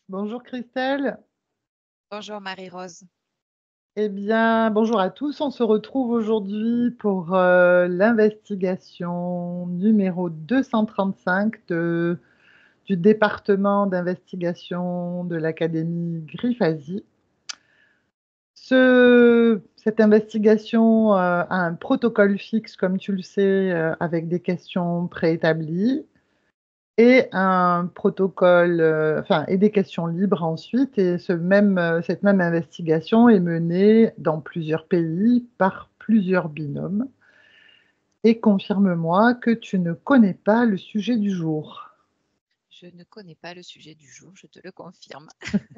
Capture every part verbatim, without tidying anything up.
Bonjour Christelle. Bonjour Marie-Rose. Eh bien, bonjour à tous. On se retrouve aujourd'hui pour euh, l'investigation numéro deux cent trente-cinq de- du département d'investigation de l'Académie Grifasi. Ce- cette investigation euh, a un protocole fixe, comme tu le sais, euh, avec des questions préétablies et un protocole, euh, enfin, et des questions libres ensuite. Et ce même, euh, cette même investigation est menée dans plusieurs pays par plusieurs binômes. Et confirme-moi que tu ne connais pas le sujet du jour. Je ne connais pas le sujet du jour, je te le confirme.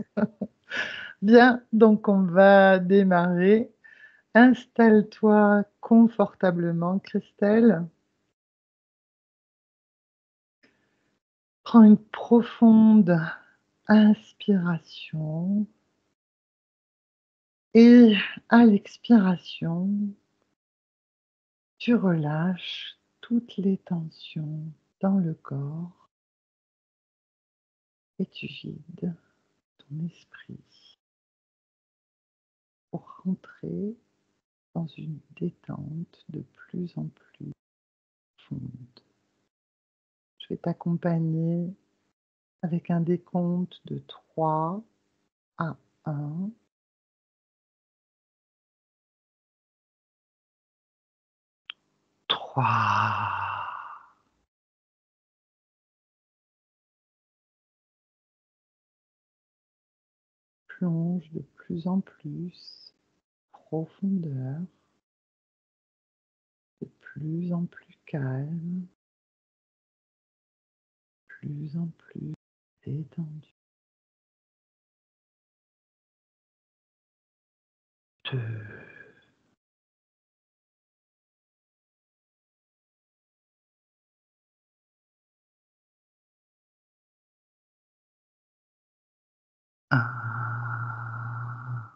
Bien, donc on va démarrer. Installe-toi confortablement, Christelle. Prends une profonde inspiration et à l'expiration, tu relâches toutes les tensions dans le corps et tu vides ton esprit pour rentrer dans une détente de plus en plus profonde. Je vais t'accompagner avec un décompte de trois à un. trois. Plonge de plus en plus profondeur, de plus en plus calme, plus en plus détendu. Deux. Un.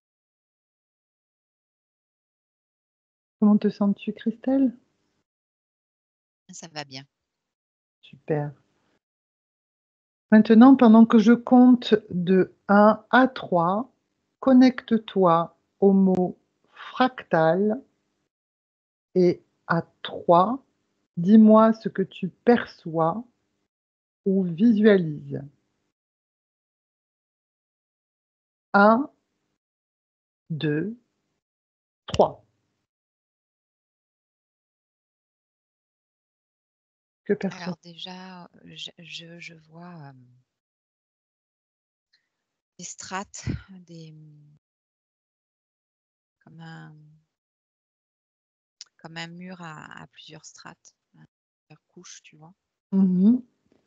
Comment te sens-tu, Christelle? Ça va bien. Super. Maintenant, pendant que je compte de un à trois, connecte-toi au mot fractal et à trois, dis-moi ce que tu perçois ou visualises. Un, deux, trois. Que perçois-tu? Alors déjà, je, je, je vois euh, des strates, des, comme, un, comme un mur à, à plusieurs strates, à plusieurs couches, tu vois. Mhm.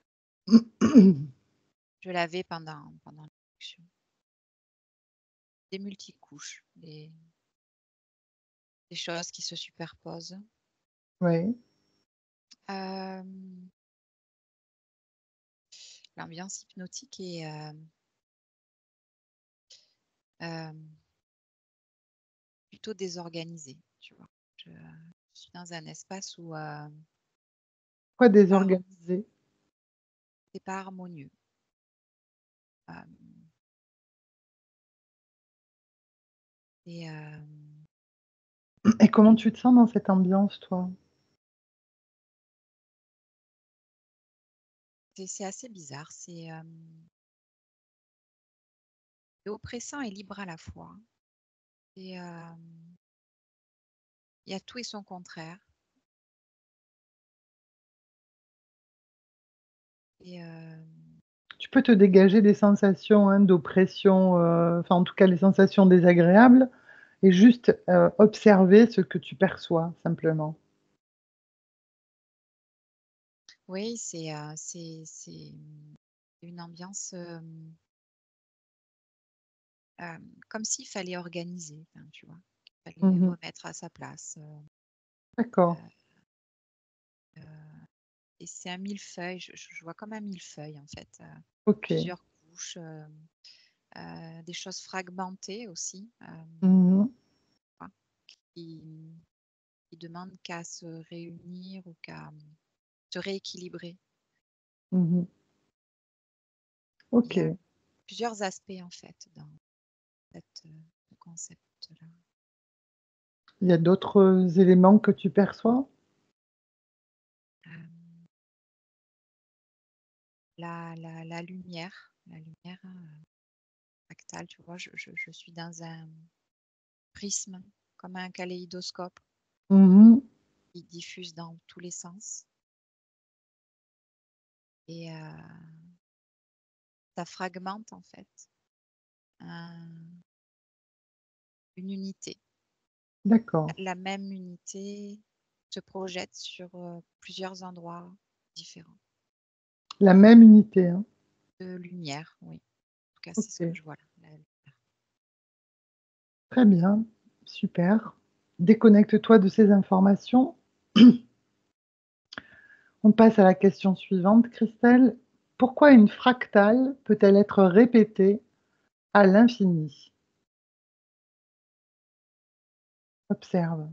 Je l'avais pendant, pendant l'instruction. Des multicouches, des, des choses qui se superposent. Oui. Euh, L'ambiance hypnotique est euh, euh, plutôt désorganisée, tu vois. Je, je suis dans un espace où euh, Quoi c'est pas, désorganisé? c'est pas harmonieux. Euh, et euh, Et comment tu te sens dans cette ambiance, toi? c'est c'est assez bizarre. C'est euh, c'est oppressant et libre à la fois. Et euh, il y a tout et son contraire. Et euh, Tu peux te dégager des sensations hein, d'oppression, euh, enfin en tout cas les sensations désagréables, et juste euh, observer ce que tu perçois simplement. oui, c'est euh, c'est c'est une ambiance euh, euh, comme s'il fallait organiser, enfin, tu vois. Il fallait Mhm. remettre à sa place. euh, D'accord. euh, euh, et c'est un millefeuille. Je, je vois comme un millefeuille en fait. euh, Ok. plusieurs couches, euh, euh, des choses fragmentées aussi. euh, Mhm. qui, qui demandent qu'à se réunir ou qu'à se rééquilibrer. Mhm. Il y a, Ok. plusieurs aspects en fait dans cette, heu, ce concept-là. Il y a d'autres éléments que tu perçois? Hem la la la lumière, la lumière, heu, fractale, tu vois? Je je je suis dans un prisme, comme un kaléidoscope Mmh mh. qui diffuse dans tous les sens. Et heu ça fragmente en fait un une unité. D'accord. La même unité se projette sur, heu, plusieurs endroits différents. La même unité, hein? De lumière, oui. En tout cas, c'est ce que OK. je vois là, la lumière. Très bien, super. Déconnecte-toi de ces informations. On passe à la question suivante, Christelle. Pourquoi une fractale peut-elle être répétée à l'infini? Observe.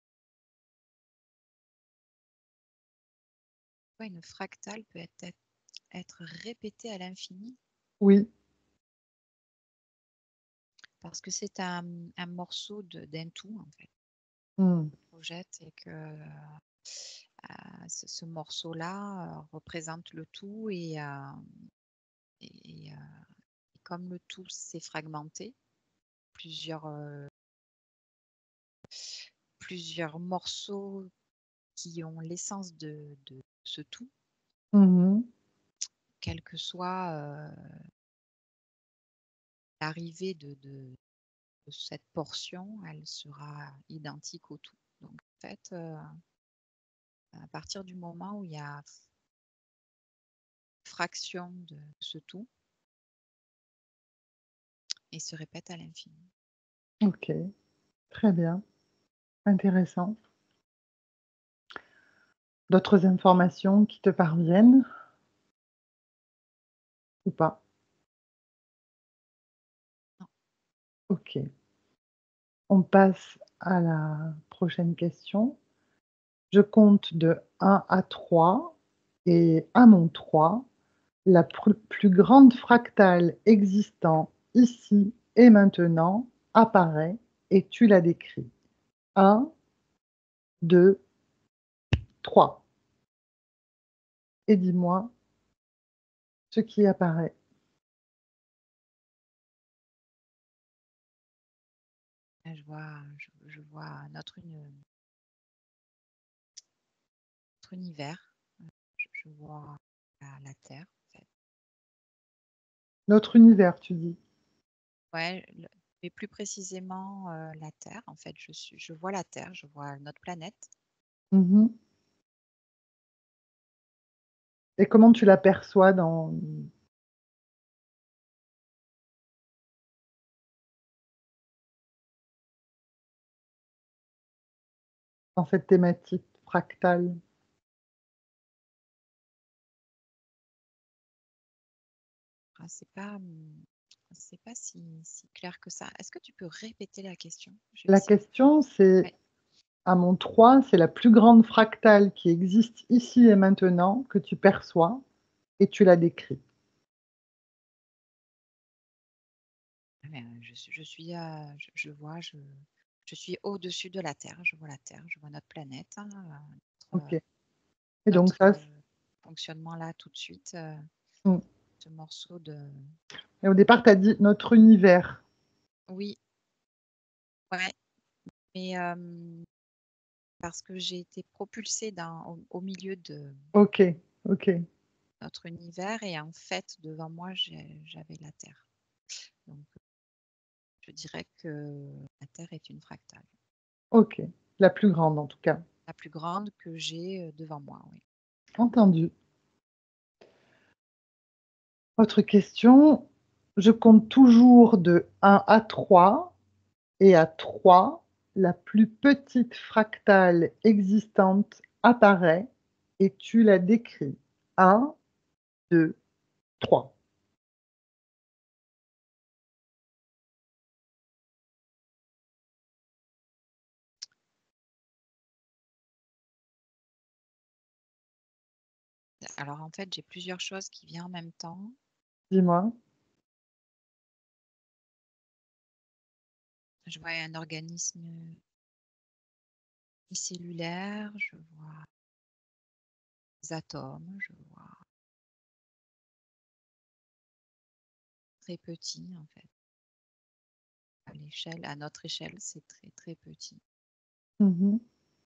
Pourquoi une fractale peut être être être répétée à l'infini? Oui. Parce que c'est un, mmh, un morceau de d'un tout en fait. Mmh. Projette et que, heu heu, ce ce morceau-là, heu, représente le tout et hem et et heu, et comme le tout s'est fragmenté, plusieurs, heu plusieurs morceaux qui ont l'essence de de ce tout Mmh mh. quel que soit, heu l'arrivée de de de cette portion, elle sera identique au tout. Donc en fait, heu à partir du moment où il y a f fraction de ce tout il se répète à l'infini. OK, très bien, intéressant. D'autres informations qui te parviennent? Ou pas? Non. OK. On passe à la prochaine question. Je compte de un à trois et à mon trois, la pru plus grande fractale existant ici et maintenant apparaît et tu la décris. un deux-trois. Et dis-moi ce qui apparaît. Là je vois je je vois notre uni notre univers, heu, je je vois la la terre en fait. Notre univers, tu dis? Ouais, le mais plus précisément, heu, la terre en fait, je suis je vois la terre, je vois notre planète. Mmh mh. Et comment tu l'aperçois dans dans cette thématique fractale? Ah c'est pas, mmh, c'est pas si si clair que ça. Est-ce que tu peux répéter la question? Je vais La essayer question c'est, ouais. à mon trois, c'est la plus grande fractale qui existe ici et maintenant que tu perçois et tu la décris. Ah mais, heu, je suis je suis, heu, je je vois je je suis au-dessus de la terre, je vois la terre, je vois notre planète, hein, heu, OK. notre, heu Et donc notre, ça c heu, fonctionnement là tout de suite, heu, Mmh. ce morceau de Et au départ tu as dit: «Notre univers». Oui. Ouais, mais hem, parce que j'ai été propulsée dans au au milieu de OK, OK. notre univers et en fait devant moi j'ai j'avais la terre. Donc heu je dirais que la terre est une fractale. OK, la plus grande en tout cas. La plus grande que j'ai, heu, devant moi, oui. Entendu. Autre question, je compte toujours de un à trois et à trois, la plus petite fractale existante apparaît et tu la décris. un deux-trois. Alors en fait, j'ai plusieurs choses qui vient en même temps. Dis-moi? Je vois un organisme cellulaire, je vois des atomes, je vois très petit en fait. À l'échelle, à notre échelle, c'est très très petit. Mhm.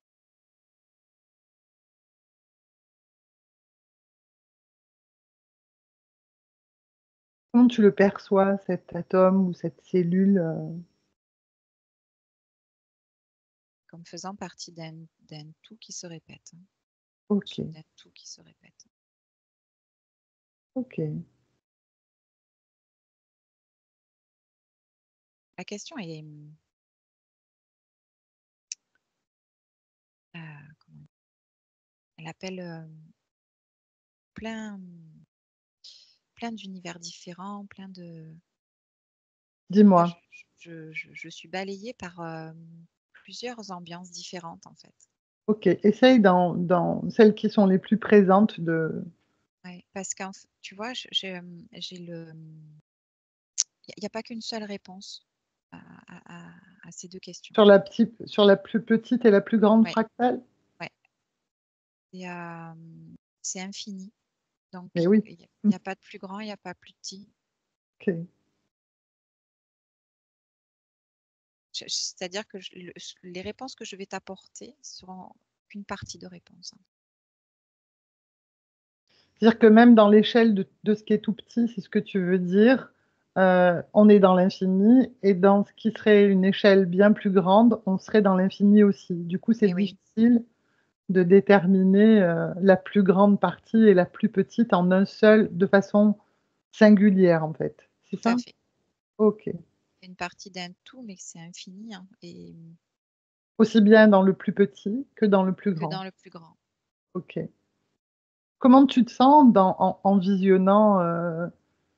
Comment tu le perçois, cet atome ou cette cellule? euh, Comme faisant partie d'un d'un tout qui se répète. hein. Ok, D'un tout qui se répète. ok. La question est, euh, comment- elle appelle euh, plein, plein d'univers différents, plein de. Moi, je, Dis-moi. je- je- je suis balayée par euh, plusieurs ambiances différentes en fait. Ok, essaye dans, dans celles qui sont les plus présentes de... Ouais, parce qu'en f- tu vois, je- j'ai euh, j'ai le. Il n'y a, pas qu'une seule réponse à, à- à- à ces deux questions. Sur la petite, sur la plus petite et la plus grande Ouais, fractale? ouais. Et, euh, c'est infini. Donc, Mais oui. il n'y a, pas de plus grand, il n'y a pas plus petit. Ok. Je- je- C'est-à-dire que je- le- les réponses que je vais t'apporter seront qu'une partie de réponse. hein. C'est-à-dire que même dans l'échelle de, de ce qui est tout petit, c'est ce que tu veux dire, euh, on est dans l'infini, et dans ce qui serait une échelle bien plus grande, on serait dans l'infini aussi. Du coup, c'est Et oui, difficile de déterminer euh, la plus grande partie et la plus petite en un seul, de façon singulière, en fait. C'est tout à ça? fait. Ok. Une partie d'un tout, mais c'est infini hein, et Aussi bien dans le plus petit que dans le plus que grand. dans le plus grand. Ok. Comment tu te sens dans, en, en visionnant euh,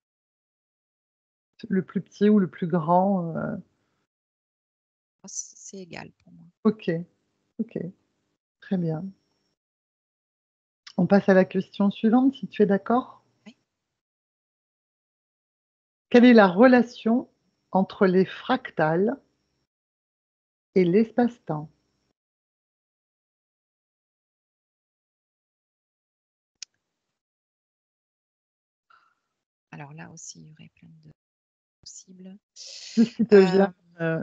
le plus petit ou le plus grand? euh, Moi, c- C'est égal pour moi. Ok, ok, très bien. On passe à la question suivante, si tu es d'accord. Oui. Quelle est la relation entre les fractales et l'espace-temps? Alors là aussi, il y aurait plein de possibles. Tout ce qui te Euh, vient. euh,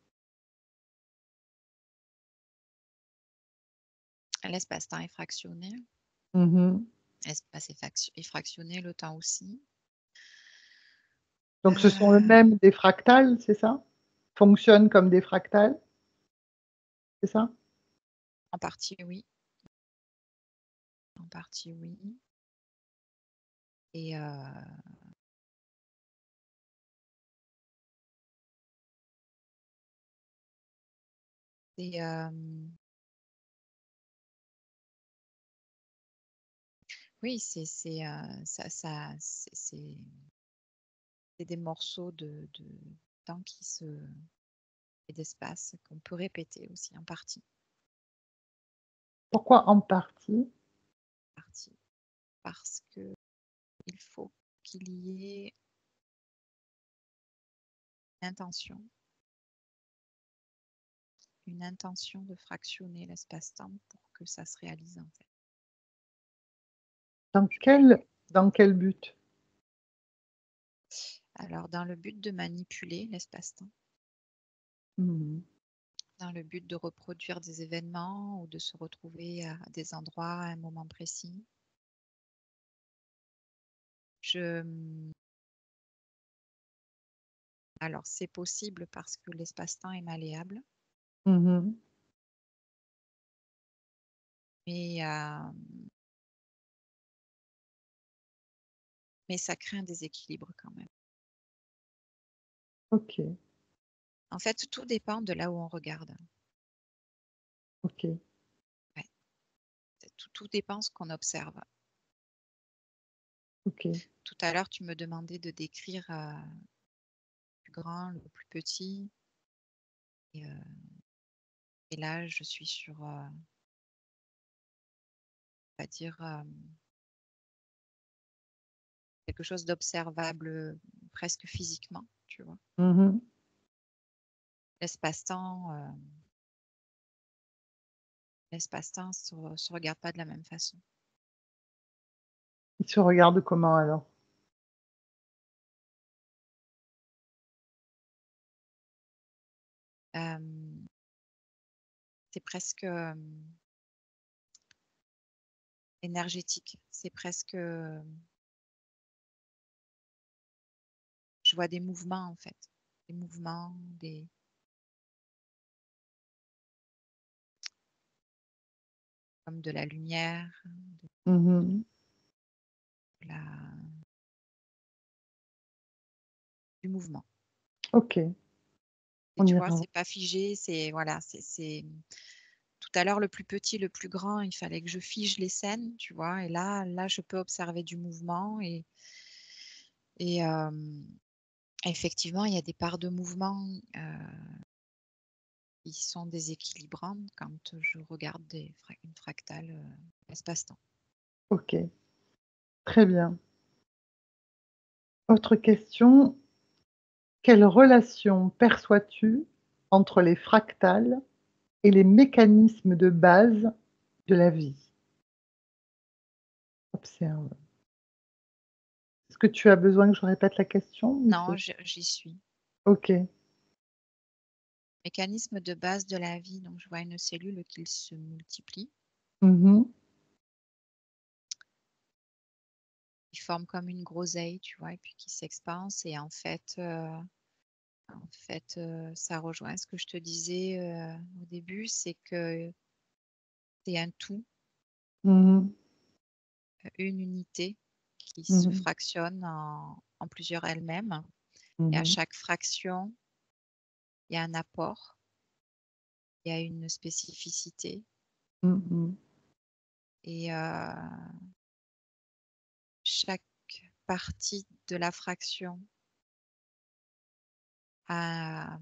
L'espace-temps est fractionné. mhm. L'espace est, fac- est fractionné, le temps aussi. Donc, ce sont Euh, eux-mêmes des fractales, c'est ça? Fonctionnent comme des fractales, c'est ça? En partie, oui. En partie, oui. Et euh, et, euh, oui, c'est c'est, euh, ça, ça, c'est c'est- c'est des morceaux de, de temps qui se et d'espace qu'on peut répéter aussi en partie. Pourquoi en partie? partie. Parce que il faut qu'il y ait une intention, une intention de fractionner l'espace-temps pour que ça se réalise en fait. Dans Je- je- quel, dans quel but? Alors, dans le but de manipuler l'espace-temps, Mhm. dans le but de reproduire des événements ou de se retrouver à des endroits à un moment précis, je... alors c'est possible parce que l'espace-temps est malléable, Mhm. mais, euh, mais ça crée un déséquilibre quand même. Ok, En fait, tout dépend de là où on regarde. ok. Ouais. Tout, tout dépend de ce qu'on observe. Ok. Tout à l'heure, tu me demandais de décrire euh, le plus grand, le plus petit. Et, euh, et là, je suis sur, euh, on va dire, euh, quelque chose d'observable euh, presque physiquement, tu vois. Mhm. l'espace-temps, euh, l'espace-temps se, re- se regarde pas de la même façon. Il se regarde comment alors? Euh, c'est presque euh, énergétique. C'est presque, euh, je vois des mouvements en fait, des mouvements, des comme de la lumière, de Mhm. la, du mouvement. Ok, Et on tu vois, ira. c'est pas figé, c'est voilà, c'est c'est tout à l'heure le plus petit, le plus grand, il fallait que je fige les scènes, tu vois, et là là je peux observer du mouvement et et euh, effectivement, il y a des parts de mouvement euh, qui sont déséquilibrantes quand je regarde des fra- une fractale euh, espace-temps. Ok, très bien. Autre question. Quelle relation perçois-tu entre les fractales et les mécanismes de base de la vie? Observe. Est-ce que tu as besoin que je répète la question ou Non, c'est... je- j'y suis. Ok. Mécanisme de base de la vie. Donc, je vois une cellule qui se multiplie, Mhm. qui forme comme une groseille, tu vois, et puis qui s'expanse. Et en fait, euh, en fait euh, ça rejoint ce que je te disais euh, au début, c'est que c'est un tout, Mhm. une unité qui se Mhm. fractionne en, en plusieurs elles-mêmes. Et à Mhm. chaque fraction, il y a un apport, il y a une spécificité. Mhm. Et euh, chaque partie de la fraction a,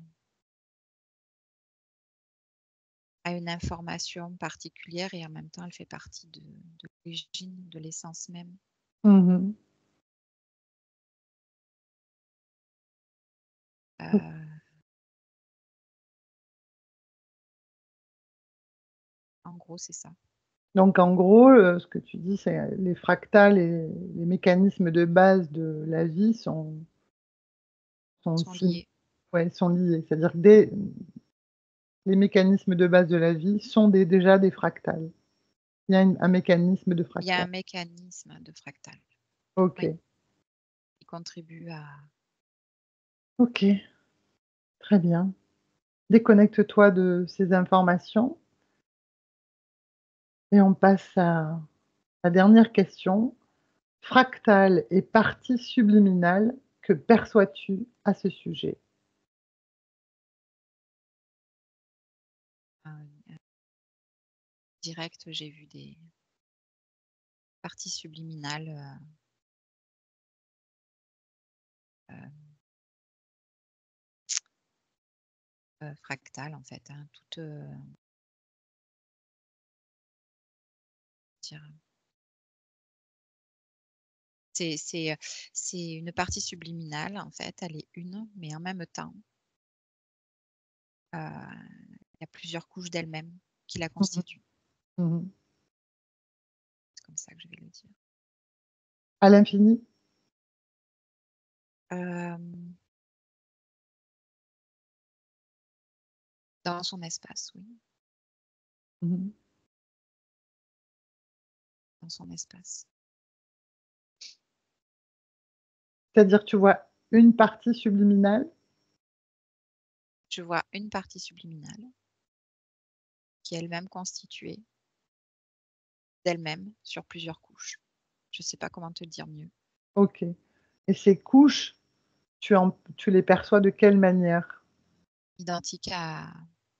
a une information particulière et en même temps, elle fait partie de, de l'origine, de l'essence même. Mhm. Euh, en gros, c'est ça. Donc en gros, euh, ce que tu dis, c'est euh, les fractales et les mécanismes de base de la vie sont, sont, Ils sont sim- liés. ouais, sont liés. C'est-à-dire que des- les mécanismes de base de la vie sont des- déjà des fractales. Il y a une- un mécanisme de Il y a un fractal. mécanisme de fractal. Ok, Oui, qui contribue à. ok, très bien. Déconnecte-toi de ces informations et on passe à la dernière question. Fractal et partie subliminale, que perçois-tu à ce sujet? un- un direct, j'ai vu des parties subliminales euh, euh, euh, fractales, en fait, hein, toutes. euh, dire, C'est, c'est, euh, c'est une partie subliminale, en fait, elle est une, mais en même temps, euh, il y a plusieurs couches d'elle-même qui la Mhm, constituent. mhm. C'est comme ça que je vais le dire. À l'infini? Euh, dans son espace, oui, Mhm. dans son espace. C'est-à-dire que tu vois une partie subliminale? Je vois une partie subliminale qui est elle-même constituée d'elle-même sur plusieurs couches. Je ne sais pas comment te le dire mieux. Ok. Et ces couches, tu, en- tu les perçois de quelle manière? Identique à,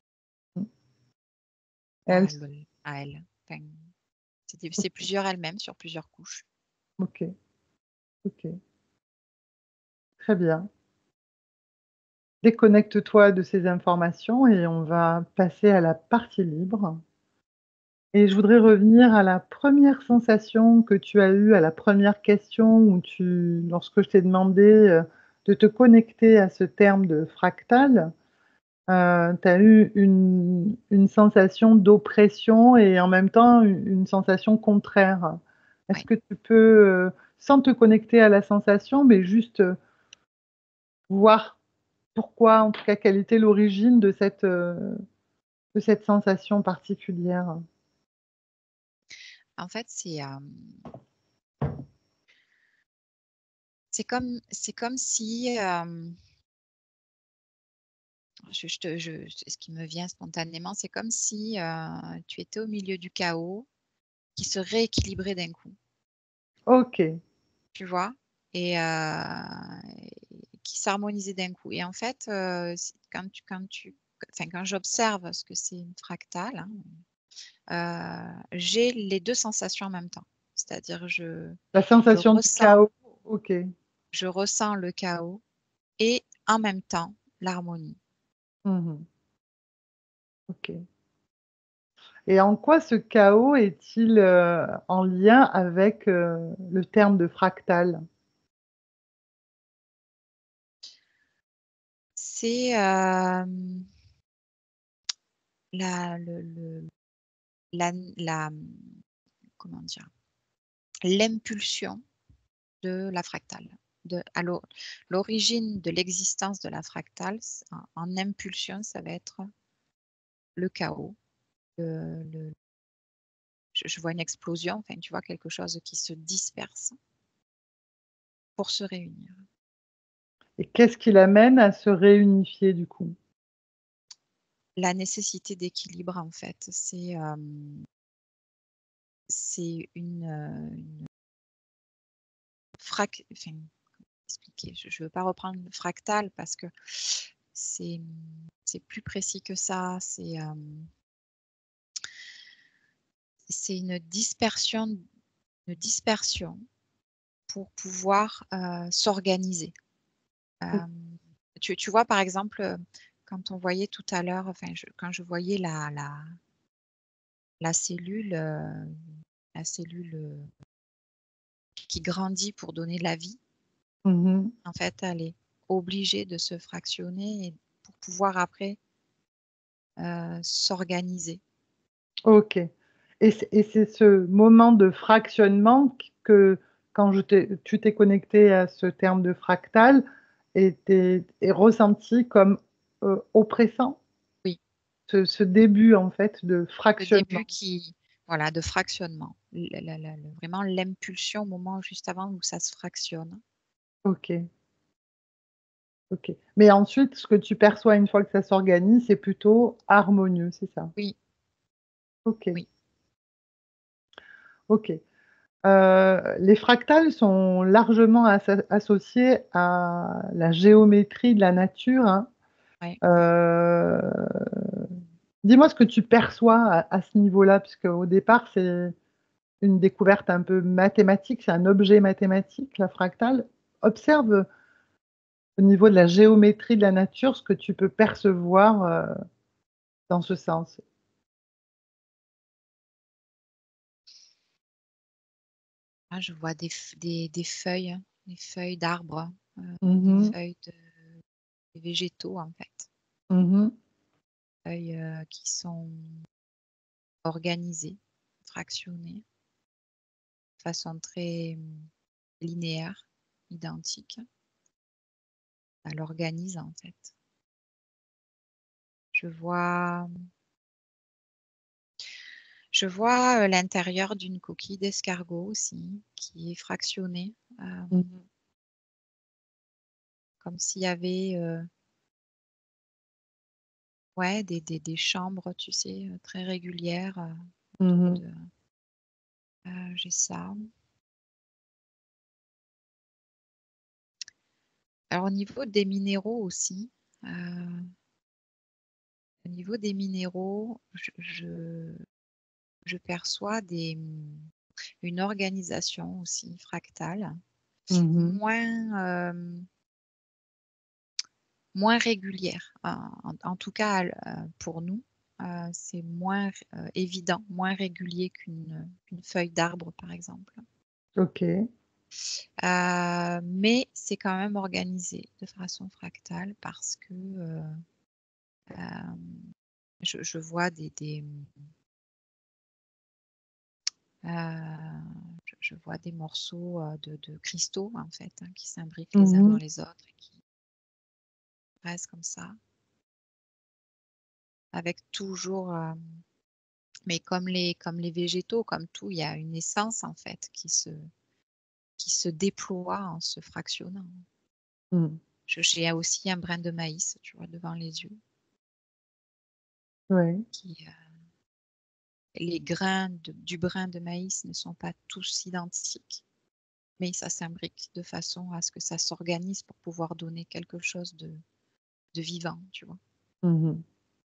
Elles, à, le- à elle. Enfin, c'est des- c'est plusieurs elles-mêmes sur plusieurs couches. ok, ok, très bien. Déconnecte-toi de ces informations et on va passer à la partie libre. Et je voudrais revenir à la première sensation que tu as eue, à la première question où tu, lorsque je t'ai demandé euh, de te connecter à ce terme de fractal, euh, tu as eu une, une sensation d'oppression et en même temps une, une sensation contraire. Est-ce Ouais. que tu peux, euh, sans te connecter à la sensation, mais juste euh, voir pourquoi, en tout cas, quelle était l'origine de cette, euh, de cette sensation particulière? En fait, c'est euh, c'est comme, c'est comme si, euh, je, je te, je, ce qui me vient spontanément, c'est comme si euh, tu étais au milieu du chaos qui se rééquilibrait d'un coup, Ok. tu vois, et, euh, et qui s'harmonisait d'un coup. Et en fait, euh, c'est- quand tu, quand tu, enfin, quand j'observe ce que c'est une fractale, hein, euh, j'ai les deux sensations en même temps. C'est-à-dire, je, La je sensation du ressens, chaos. Ok. je ressens le chaos et en même temps l'harmonie. Mhm. Ok. Et en quoi ce chaos est-il euh, en lien avec euh, le terme de fractal? C'est euh, la, le, le- la, la- comment dire, l'impulsion de la fractale. De, à l'o- l'origine de l'existence de la fractale, c'est- en, en impulsion, ça va être le chaos. le- le- je, je vois une explosion, enfin, tu vois, quelque chose qui se disperse pour se réunir. Et qu'est-ce qui l'amène à se réunifier du coup? La nécessité d'équilibre, en fait, c'est euh, c'est une, euh, une frac... Enfin, expliquer. Je ne veux pas reprendre le fractal parce que c'est c'est plus précis que ça. C'est euh, c'est une dispersion, une dispersion pour pouvoir euh, s'organiser. Euh, tu, tu vois, par exemple, euh, quand on voyait tout à l'heure, enfin, je- quand je voyais la, la, la cellule, euh, la cellule euh, qui grandit pour donner la vie, Mhm. en fait, elle est obligée de se fractionner et pour pouvoir après euh, s'organiser. Ok. Et c'est et c'est ce moment de fractionnement que, quand je t'ai- tu t'es connecté à ce terme de fractal, était, est ressenti comme euh, oppressant, Oui, ce, ce début en fait de le fractionnement. début qui, voilà, de fractionnement. Le- le- le- le- vraiment l'impulsion au moment juste avant où ça se fractionne. Ok, ok. Mais ensuite, ce que tu perçois une fois que ça s'organise, c'est plutôt harmonieux, c'est ça? Oui, Ok, oui. ok. Euh, les fractales sont largement asso- associés à la géométrie de la nature, hein. Ouais. Euh, Dis-moi ce que tu perçois à, à ce niveau-là, puisque au départ, c'est une découverte un peu mathématique, c'est un objet mathématique, la fractale. Observe au niveau de la géométrie de la nature ce que tu peux percevoir euh, dans ce sens. Là, je vois des, f- des, des feuilles, hein, des feuilles d'arbres, euh, des Mhm, feuilles de des végétaux, en fait. mhm, Feuilles euh, qui sont organisées, fractionnées, de façon très hum, linéaire, identique. Elle organise, en fait. Je vois, je vois euh, l'intérieur d'une coquille d'escargot aussi, qui est fractionnée, euh, mhm, comme s'il y avait euh, ouais, des, des, des chambres, tu sais, euh, très régulières euh, autour mhm. de. Euh, j'ai ça. Alors, au niveau des minéraux aussi, euh, au niveau des minéraux, je, je, je perçois des, une organisation aussi fractale, Mhm. moins, euh, moins régulière. En, en- en tout cas, euh, pour nous, euh, c'est moins euh, évident, moins régulier qu'une qu'une feuille d'arbre, par exemple. Ok. Euh, mais c'est quand même organisé de façon fractale parce que euh, Euh, je, je vois des, des euh, je, je vois des morceaux euh, de, de cristaux en fait, hein, qui s'imbriquent les uns dans Mhm. les autres et qui restent comme ça, avec toujours, euh, mais comme les, comme les végétaux, comme tout, il y a une essence en fait qui se, qui se déploie en se fractionnant. Mhm. Je- J'ai aussi un brin de maïs, tu vois, devant les yeux, Ouais. qui, euh, les grains de- du brin de maïs ne sont pas tous identiques, mais ça s'imbrique de façon à ce que ça s'organise pour pouvoir donner quelque chose de, de vivant, tu vois. Mhm.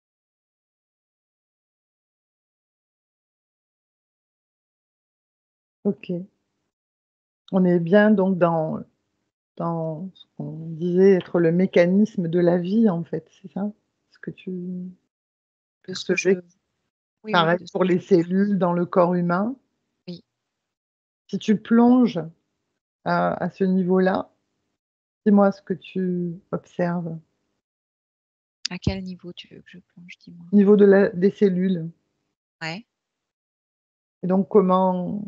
Ok. On est bien donc dans, dans ce qu'on disait être le mécanisme de la vie, en fait, c'est ça? Ce que tu De ce que je, percevais? oui, oui, Pareil de ce pour que les je perçois. cellules dans le corps humain. Oui. Si tu plonges à, à ce niveau-là, dis-moi ce que tu observes. À quel niveau tu veux que je plonge, dis-moi. Au niveau de la, des cellules. Ouais. Et donc, comment,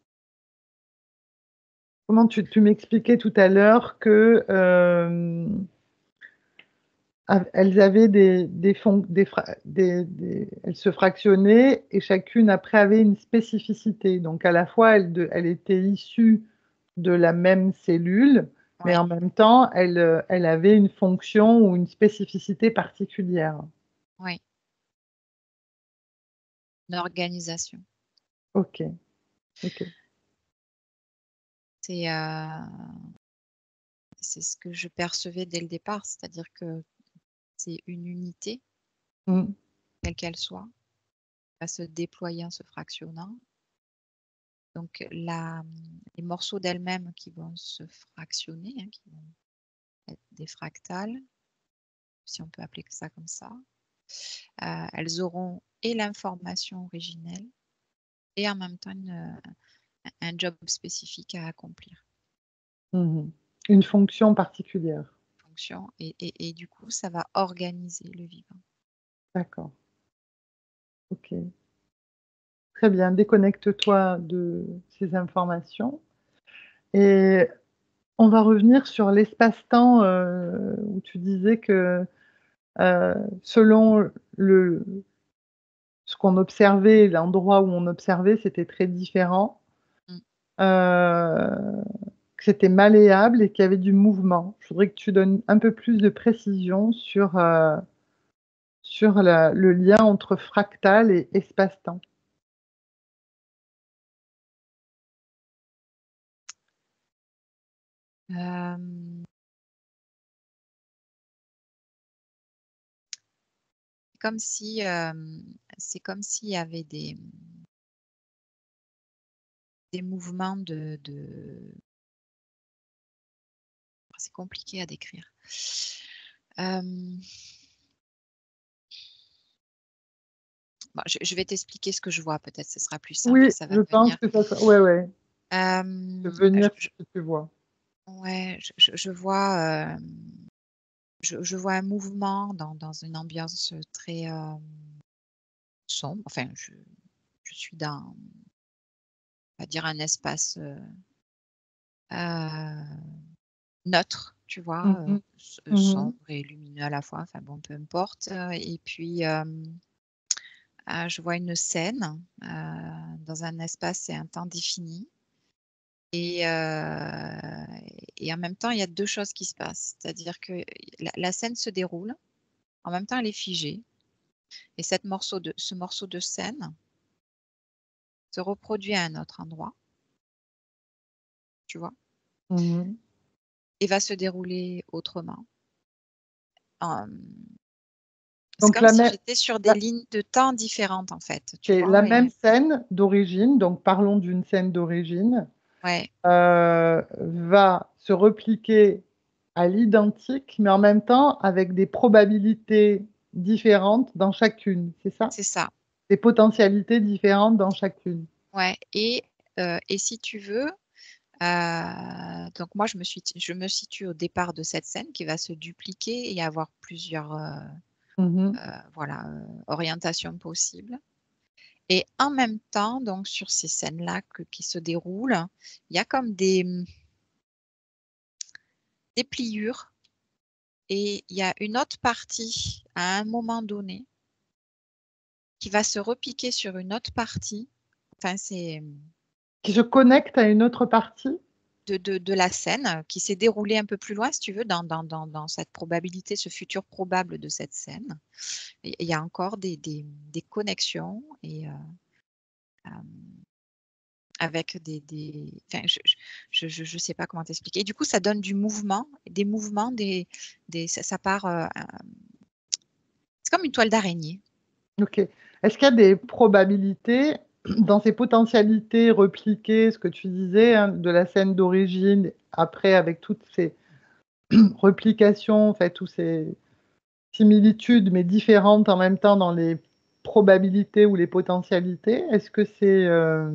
comment tu, tu m'expliquais tout à l'heure que euh, av- elles avaient des, des, fon- des, fra- des- des- elles se fractionnaient et chacune après avait une spécificité. Donc, à la fois, elle, de- elle était issue de la même cellule, mais Ouais. en même temps, elle, euh, elle avait une fonction ou une spécificité particulière. Ouais. L'organisation. Ok, ok. C'est euh, c'est ce que je percevais dès le départ, c'est-à-dire que c'est une unité, Mm. quelle qu'elle soit, va se déployer en se fractionnant. Donc, la, les morceaux d'elles-mêmes qui vont se fractionner, hein, qui vont être des fractales, si on peut appeler ça comme ça, euh, elles auront et l'information originelle et en même temps une- un job spécifique à accomplir. Mhm. Une fonction particulière. Fonction, et, et, et du coup, ça va organiser le vivant. D'accord. Ok. Très bien. Déconnecte-toi de ces informations. Et on va revenir sur l'espace-temps euh, où tu disais que euh, selon le, ce qu'on observait, l'endroit où on observait, c'était très différent, Mm. euh, que c'était malléable et qu'il y avait du mouvement. Je voudrais que tu donnes un peu plus de précision sur, euh, sur la- le lien entre fractal et espace-temps. Euh, comme si, euh, c'est comme s'il y avait des, des mouvements de, de... C'est compliqué à décrire. Euh, bon, je, je vais t'expliquer ce que je vois, peut-être ce sera plus simple, Oui, ça va je te pense venir. que ça sera... Ouais, ouais. De Euh, je, venir ce je- que tu vois. ouais, je, je- je vois, euh, je, je vois un mouvement dans, dans une ambiance très euh, sombre. Enfin, je, je suis dans, on va dire, un espace euh, euh, neutre, tu vois, euh, Mhm, s- euh, mhm, sombre et lumineux à la fois. Enfin bon, peu importe. Euh, Et puis, euh, euh, je vois une scène euh, dans un espace et un temps défini. Et, euh, et en même temps, il y a deux choses qui se passent. C'est-à-dire que la, la scène se déroule, en même temps, elle est figée. Et cette morceau de, ce morceau de scène se reproduit à un autre endroit, tu vois, mhm. et va se dérouler autrement. Euh, c'est Donc comme la, si même j'étais sur des la, lignes de temps différentes, en fait, tu c'est la vois. même Et scène d'origine, donc parlons d'une scène d'origine, ouais, euh, va se repliquer à l'identique, mais en même temps avec des probabilités différentes dans chacune, c'est ça? c'est ça. Des potentialités différentes dans chacune. Ouais. Et, euh, et si tu veux, euh, donc moi, je me suis, je me situe au départ de cette scène qui va se dupliquer et avoir plusieurs, euh, Mhm. euh, voilà, euh, orientation possible. Et en même temps, donc sur ces scènes-là que- qui se déroulent, il y a comme des, des pliures et il y a une autre partie à un moment donné qui va se repiquer sur une autre partie. Enfin, c'est Qui se connecte à une autre partie? de, de, de la scène qui s'est déroulée un peu plus loin, si tu veux, dans, dans, dans, dans cette probabilité, ce futur probable de cette scène. Il y a encore des, des, des connexions et euh, euh, avec des, des... Enfin, je je, je, je sais pas comment t'expliquer. Et du coup, ça donne du mouvement, des mouvements, des, des, ça, ça part. euh, euh, c'est comme une toile d'araignée. Ok. Est-ce qu'il y a des probabilités dans ces potentialités repliquées, ce que tu disais, hein, de la scène d'origine, après avec toutes ces replications, en fait, toutes ces similitudes, mais différentes en même temps dans les probabilités ou les potentialités? Est-ce que c'est euh,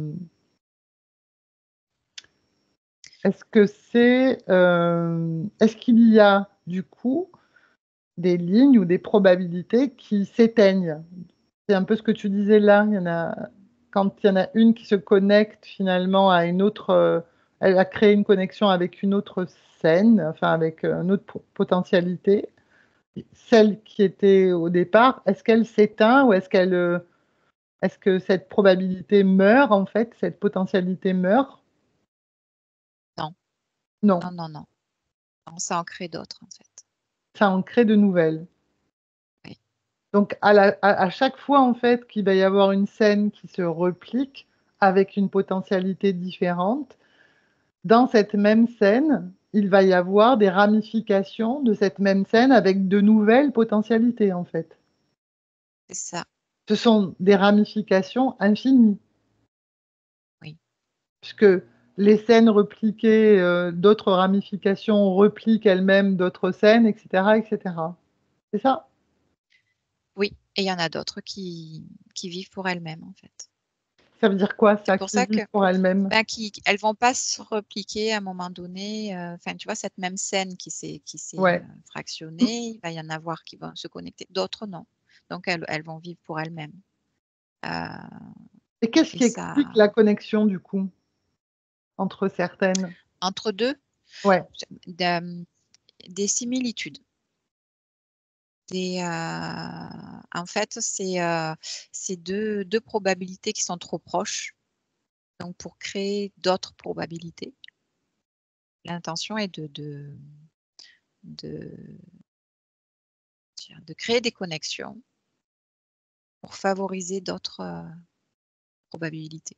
est-ce que c'est euh, est-ce qu'il y a du coup des lignes ou des probabilités qui s'éteignent? C'est un peu ce que tu disais là. Il y en a, quand il y en a une qui se connecte finalement à une autre, euh, elle a créé une connexion avec une autre scène, enfin avec euh, une autre po- potentialité. Celle qui était au départ, est-ce qu'elle s'éteint ou est-ce qu'elle, euh, est-ce que cette probabilité meurt en fait, cette potentialité meurt? Non, Non, non, non, non. Non, ça en crée d'autres, en fait. ça en crée de nouvelles. Oui, Donc à, la- à- à chaque fois en fait qu'il va y avoir une scène qui se replique avec une potentialité différente, dans cette même scène, il va y avoir des ramifications de cette même scène avec de nouvelles potentialités, en fait. c'est ça. Ce sont des ramifications infinies, Oui, puisque les scènes repliquées, euh, d'autres ramifications repliquent elles-mêmes d'autres scènes, et cetera, et cetera. C'est ça? oui. Et il y en a d'autres qui, qui vivent pour elles-mêmes, en fait. Ça veut dire quoi, C'est ça, pour qui ça que vit pour elles-mêmes? ben, qui, elles vont pas se repliquer à un moment donné. euh, Enfin, tu vois, cette même scène qui s'est qui s'est Ouais. euh, fractionnée, il va y en avoir qui vont se connecter, d'autres non. Donc, elles, elles vont vivre pour elles-mêmes. Euh, Et qu'est-ce et qui explique ça, la connexion, du coup, entre certaines? entre deux, Ouais. de- des similitudes. Des, euh, en fait, c'est euh, c'est deux, deux probabilités qui sont trop proches. Donc, pour créer d'autres probabilités, l'intention est de, de, de, de créer des connexions pour favoriser d'autres euh, probabilités.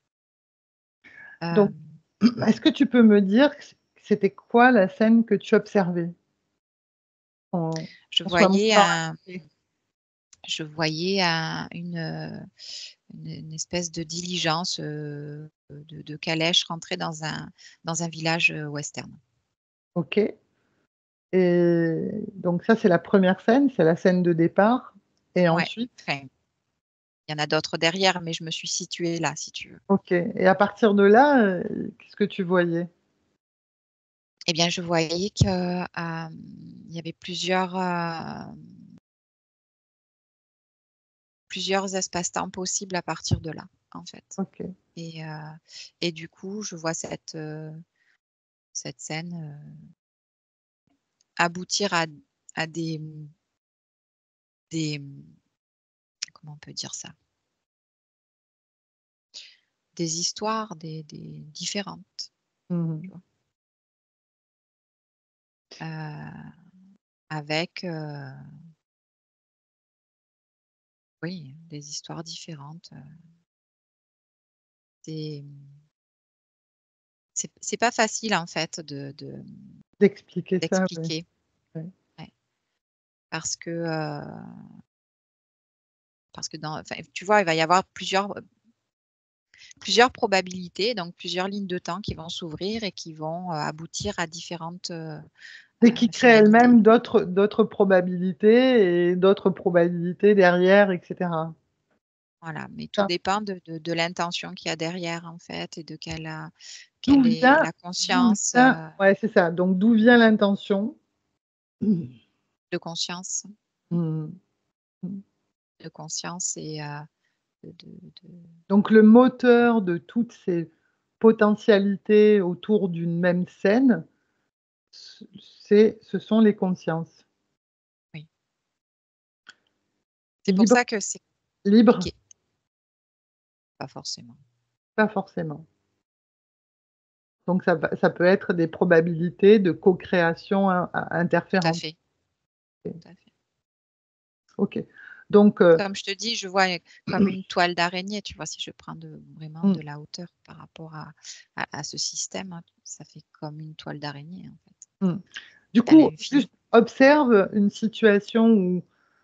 Euh, Donc, est-ce que tu peux me dire c'était quoi la scène que tu observais? Qu'on je qu'on soit voyais, dans un, la- je voyais un- une, euh, une, une espèce de diligence euh, de, de calèche rentrer dans un, dans un village euh, western. Ok. Et donc ça, c'est la première scène, c'est la scène de départ. Et Ouais, ensuite, enfin, il y en a d'autres derrière, mais je me suis située là, si tu veux. ok. Et à partir de là, euh, qu'est-ce que tu voyais? Eh bien, je voyais que euh, il y avait plusieurs, euh, plusieurs espaces-temps possibles à partir de là, en fait. Ok. Et, euh, et du coup, je vois cette, euh, cette scène euh, aboutir à, à des, des, comment on peut dire ça? Des histoires, des, des différentes, tu Mhm. vois. Euh, avec, euh, oui, des histoires différentes. euh, Des, c'est c'est pas facile en fait de, de- D'expliquer ça, ouais. d'expliquer. Ouais. Ouais. Parce que euh, parce que dans, enfin, tu vois, il va y avoir plusieurs plusieurs probabilités, donc plusieurs lignes de temps qui vont s'ouvrir et qui vont euh, aboutir à différentes euh, euh, Et qui crée finalités. elle-même d'autres d'autres probabilités et d'autres probabilités derrière, et cetera. Voilà, mais tout Ça. dépend de, de, de l'intention qu'il y a derrière en fait et de quelle, euh, D'où quelle est vient, la d'où conscience vient, euh, ouais, c'est ça. Donc d'où vient l'intention? de conscience. Mhm. Mm. de conscience et euh, de, de- de- Donc le moteur de toutes ces potentialités autour d'une même scène, c'est, ce sont les consciences. oui. C'est pour Libre, ça que c'est libre, compliqué. Pas forcément. pas forcément. Donc ça, va- ça peut être des probabilités de co-création in- Tout à interférentes. fait. Tout à fait. Ok. Donc, euh, Comme je te dis, je vois comme une toile d'araignée, tu vois, si je prends de, vraiment mm, de la hauteur par rapport à, à, à ce système, hein, ça fait comme une toile d'araignée, en fait. mm. Du À coup, l'infini. juste observe une situation où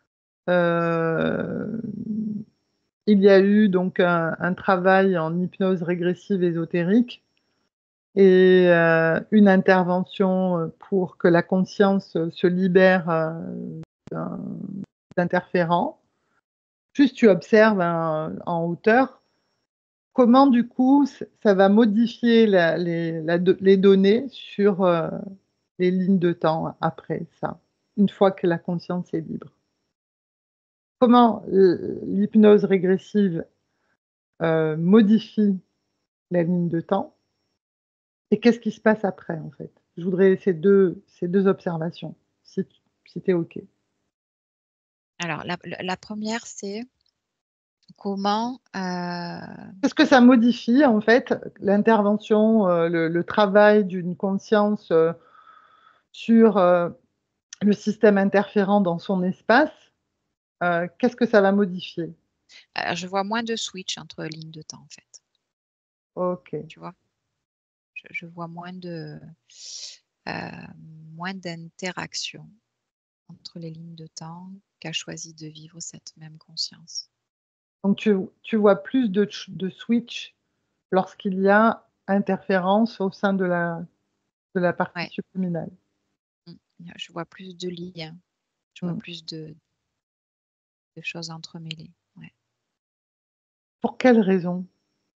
euh, il y a eu donc un, un travail en hypnose régressive ésotérique et euh, une intervention euh, pour que la conscience euh, se libère euh, d'un- d'interférents. Juste tu observes hein, en hauteur comment du coup c- ça va modifier la- les, la do- les données sur euh, les lignes de temps après ça, une fois que la conscience est libre. Comment euh, l'hypnose régressive euh, modifie la ligne de temps et qu'est-ce qui se passe après en fait. Je voudrais ces deux, ces deux observations, si tu si es OK. Alors, la, la- la première, c'est comment... euh, Qu'est-ce que ça modifie en fait, l'intervention, euh, le, le travail d'une conscience euh, sur euh, le système interférent dans son espace, euh, qu'est-ce que ça va modifier? alors, je vois moins de switch entre lignes de temps, en fait. OK. Tu vois, je, je vois moins de... euh, moins d'interaction entre les lignes de temps qu'a choisi de vivre cette même conscience. Donc tu, tu vois plus de, ch- de switch lorsqu'il y a interférence au sein de la, de la partie Ouais, subliminale. mm. Je vois plus de liens, je vois Mm. plus de, de choses entremêlées. Ouais. Pour quelle raison?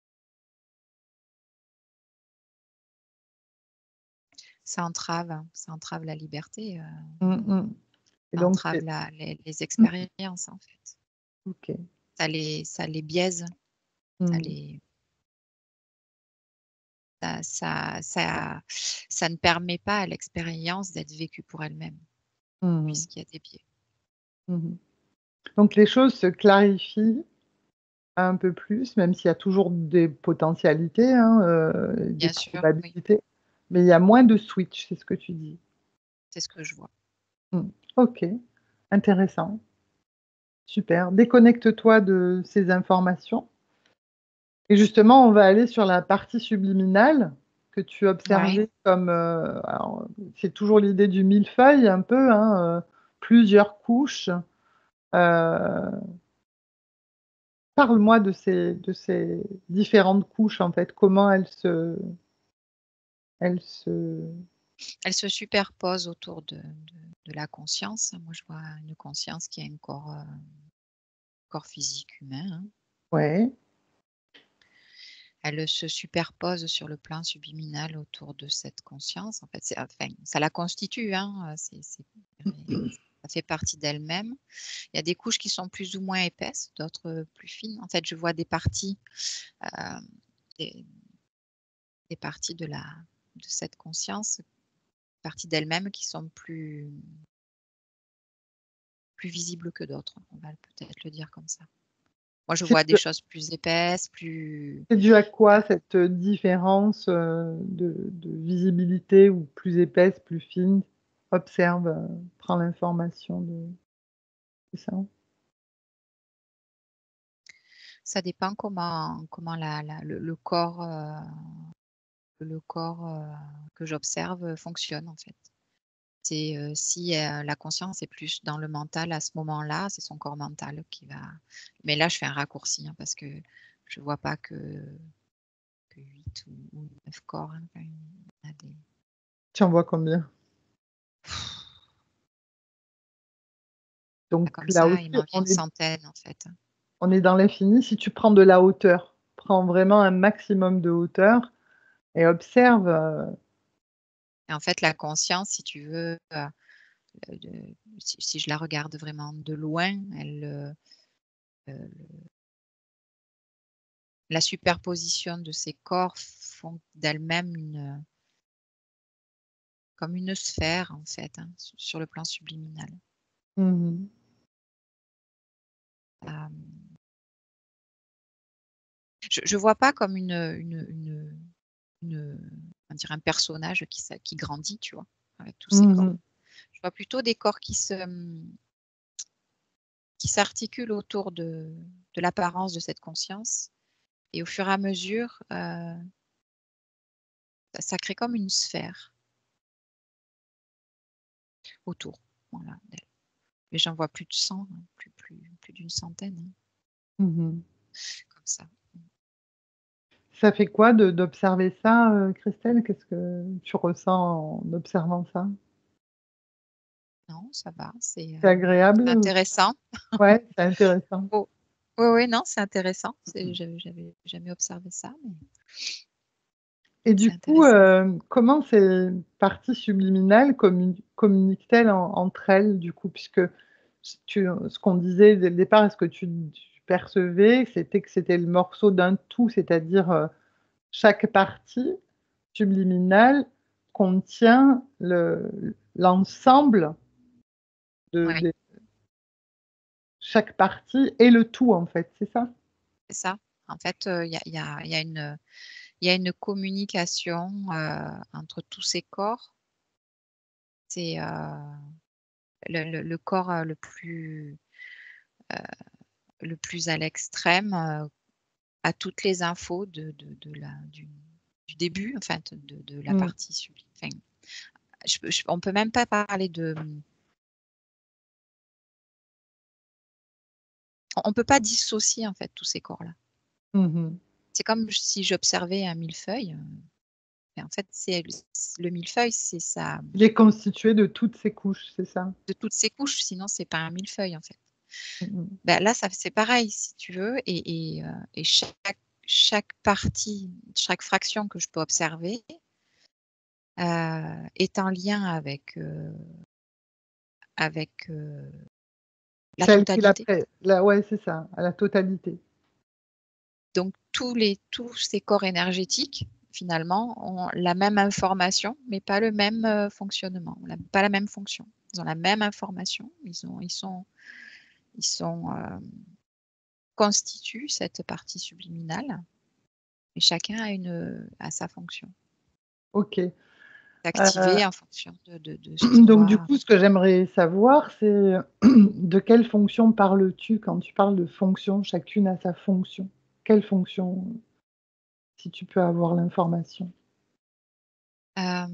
Ça entrave, hein, ça entrave la liberté, euh, Mm, mm. Et ça donc entrave c'est la, les, les mm, expériences, en fait. OK. Ça les, ça les biaise, ça Mm, les, ça, ça, ça, ça ne permet pas à l'expérience d'être vécue pour elle-même, mm, puisqu'il y a des biais. mm. Donc les choses se clarifient un peu plus, même s'il y a toujours des potentialités, hein, euh, des Bien sûr, oui, probabilités, mais il y a moins de switch, c'est ce que tu dis. c'est ce que je vois. Mm. OK, intéressant, super. Déconnecte-toi de ces informations. Et justement, on va aller sur la partie subliminale que tu Ouais. observais comme, euh, alors, c'est toujours l'idée du millefeuille un peu, hein, euh, plusieurs couches. Euh, Parle-moi de ces, de ces différentes couches en fait, comment elles se, elles se, Elle se superpose autour de, de- de la conscience. Moi, je vois une conscience qui a un corps, euh, corps physique humain, hein. ouais, Elle se superpose sur le plan subliminal autour de cette conscience. En fait, c'est, enfin, ça la constitue, hein. C'est, c'est- ça fait partie d'elle-même. Il y a des couches qui sont plus ou moins épaisses, d'autres plus fines. En fait, je vois des parties, euh, des, des parties de la, de cette conscience, parties d'elle-même qui sont plus, plus visibles que d'autres. On va peut-être le dire comme ça. Moi, je c'est vois des choses plus épaisses, plus... c'est dû à euh, quoi cette différence euh, de, de visibilité ou plus épaisse, plus fine? Observe, euh, prends l'information de, c'est ça? ça dépend comment, comment la, la- le, le corps, euh, le corps euh, que j'observe fonctionne, en fait. C'est euh, si euh, la conscience est plus dans le mental à ce moment-là, c'est son corps mental qui va. Mais là, je fais un raccourci, hein, parce que je vois pas que, que huit ou, ou neuf corps, hein. Enfin, il y en a des... Tu en vois combien? Là, Donc comme là ça, aussi, il m'en vient on une est, centaine, en fait. on est dans l'infini. Si tu prends de la hauteur, prends vraiment un maximum de hauteur et observe. euh, Et en fait, la conscience, si tu veux, euh, de- si, si je la regarde vraiment de loin, elle, euh, euh, la superposition de ces corps font d'elle-même une, comme une sphère, en fait, hein, sur sur le plan subliminal. Mhm. Euh, je ne vois pas comme une, une, une, une- on dirait un personnage qui, s'a- qui grandit, tu vois, avec tous ces corps. Mhm. Je vois plutôt des corps qui se, qui s'articulent autour de, de l'apparence de cette conscience. Et au fur et à mesure, euh, ça, ça crée comme une sphère autour, voilà, d'elle. Mais j'en vois plus de cent, hein, plus, plus, plus d'une centaine, hein, Mhm. comme ça. Ça fait quoi de- d'observer ça, euh, Christelle? Qu'est-ce que tu ressens en observant ça? Non, ça va, c'est C'est euh, c'est agréable? intéressant. Ouais, c'est intéressant. Oh. Oui, oui, non, c'est intéressant. C'est- J'avais j'avais jamais observé ça, mais Et c'est du coup, intéressant. euh, comment ces parties subliminales communi- communiquent-elles en- entre elles, du coup, puisque tu, ce qu'on disait dès le départ, est-ce que tu, tu percevais, c'était que c'était le morceau d'un tout, c'est-à-dire euh, chaque partie subliminale contient le, l'ensemble de, Oui, de chaque partie et le tout, en fait, c'est ça? c'est ça. En fait, euh, il y a, il y a- il y a une, il y a une communication euh, entre tous ces corps. C'est euh, le, le- le corps euh, le plus, euh, le plus à l'extrême euh, a toutes les infos de, de, de la, du, du début, enfin, de, de la Mm. partie sublime. Enfin, je, peux- je- on peut même pas parler de... On ne peut pas dissocier, en fait, tous ces corps-là. Mhm. C'est comme si j'observais un millefeuille. Et en fait, c'est le millefeuille, c'est ça, Il est constitué de toutes ces couches, c'est ça? de toutes ces couches, sinon c'est pas un millefeuille en fait. Mhm. Ben, là, ça, c'est pareil si tu veux, et, et, euh, et chaque, chaque partie, chaque fraction que je peux observer euh, est en lien avec, euh, avec euh, la Celle qui l'a totalité. pré- la, ouais, c'est ça, à la totalité. Donc tous les, tous ces corps énergétiques, finalement, ont la même information, mais pas le même euh, fonctionnement, la- pas la même fonction. Ils ont la même information, ils, ont, ils sont, ils sont euh, constituent cette partie subliminale, et chacun a, une, a sa fonction, Ok. Euh, activée en fonction de, de, de ce qu'il donc, du doit. coup, ce que j'aimerais savoir, c'est de quelle fonction parles-tu quand tu parles de fonction? Chacune a sa fonction. Quelle fonction, si tu peux avoir l'information? Euh,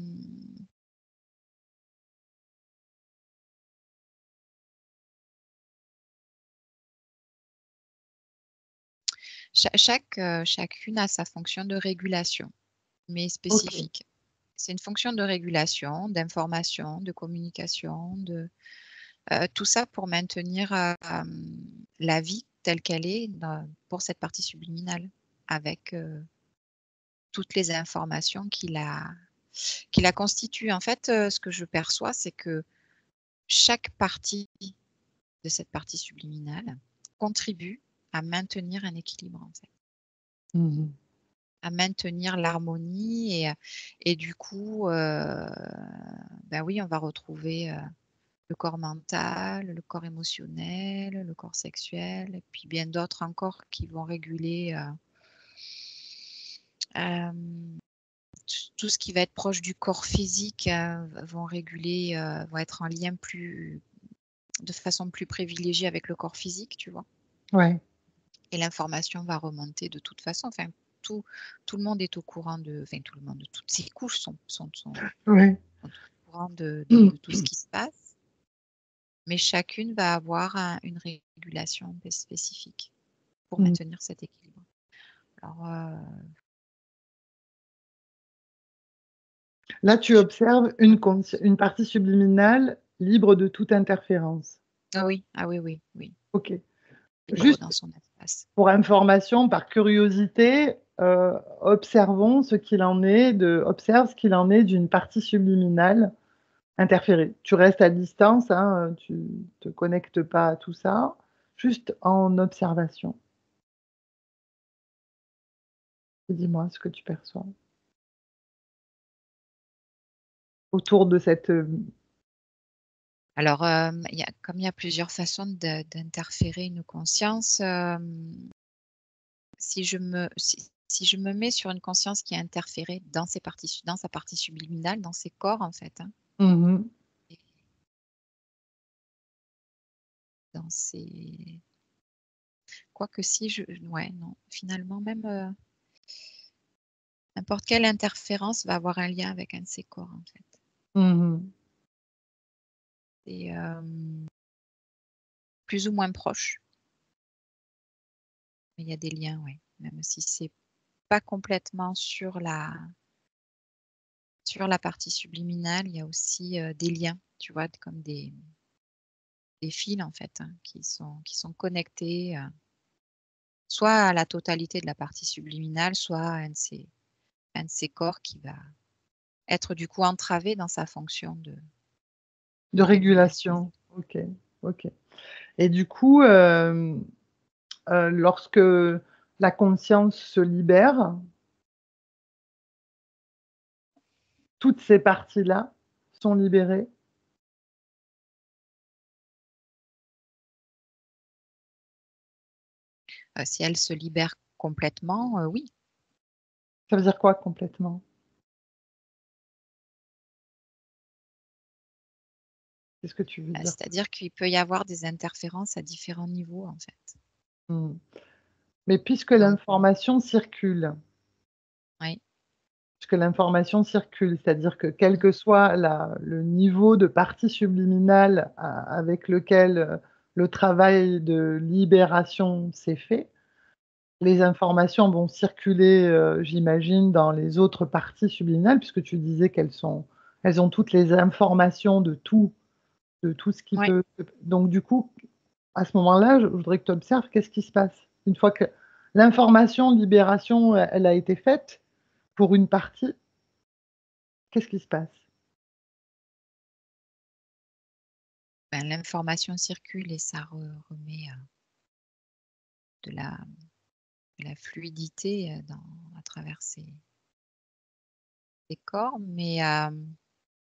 cha- chaque, euh, chacune a sa fonction de régulation, mais Ok. spécifique. C'est une fonction de régulation, d'information, de communication, de euh, tout ça pour maintenir euh, la vie telle qu'elle est dans- pour cette partie subliminale, avec euh, toutes les informations qui la, qui la constituent. En fait, euh, ce que je perçois, c'est que chaque partie de cette partie subliminale contribue à maintenir un équilibre, en fait, Mhm. à maintenir l'harmonie et, et du coup, euh, ben oui, on va retrouver euh, le corps mental, le corps émotionnel, le corps sexuel, et puis bien d'autres encore qui vont réguler euh, euh, tout ce qui va être proche du corps physique, euh, vont réguler, euh, vont être en lien plus, de façon plus privilégiée avec le corps physique, tu vois. Ouais. Et l'information va remonter de toute façon. Enfin, tout, tout le monde est au courant de, enfin tout le monde, toutes ces couches sont, sont, sont, Ouais. sont au courant de, de, de tout ce qui se passe, mais chacune va avoir un- une régulation spécifique pour Mhm. maintenir cet équilibre. Alors, euh, Là, tu je- observes une, consci- une partie subliminale libre de toute interférence. ah oui, ah oui, oui, oui, Ok. libre Juste dans son espace. pour information, par curiosité, euh, observons ce qu'il en est de, observe ce qu'il en est d'une partie subliminale Interférer. Tu restes à distance, hein, heu, tu te connectes pas à tout ça, juste en observation. Et dis-moi ce que tu perçois. Autour de cette, hem Alors, hem, il y a comme il y a plusieurs façons de d'interférer une conscience, hem, si je me si si je me mets sur une conscience qui a interféré dans ses parties su dans sa partie subliminale, dans ses corps, en fait, hein Mmh mh. et dans ses quoique si je ouais, non, finalement même, heu n'importe quelle interférence va avoir un lien avec un de ses corps, en fait. Mmh mh. Et hem plus ou moins proche. Mais il y a des liens, ouais, même si c'est pas complètement sur la sur la partie subliminale, il y a aussi, heu, des liens, tu vois? D comme des des fils, en fait, hein, qui sont qui sont connectés, heu soit à la totalité de la partie subliminale, soit à un de ses un de ses corps qui va être, du coup, entravé dans sa fonction de De de régulation. régulation. OK, OK. Et du coup, hem, heu, lorsque la conscience se libère toutes ces parties-là sont libérées? Heu, si elle se libère complètement, heu, oui. Ça veut dire quoi complètement? Qu'est-ce que tu veux Bah, dire? c'est-à-dire qu'il peut y avoir des interférences à différents niveaux, en fait. Mmh. Mais puisque Donc heu l'information circule Oui. puisque l'information circule, c'est-à-dire que quel Mmh. que soit la le niveau de partie subliminale a avec lequel, heu, le travail de libération s'est fait, les informations vont circuler, heu, j'imagine dans les autres parties subliminales puisque tu disais qu'elles sont elles ont toutes les informations de tout de tout ce qui Ouais. peut donc du coup, à ce moment-là, je voudrais que tu observes qu'est-ce qui se passe? Une fois que l'information libération, e elle a été faite pour une partie qu'est-ce qui se passe? Ben, l'information circule et ça re remet, heu de la de la fluidité, heu, dans à travers ces ces corps, mais hem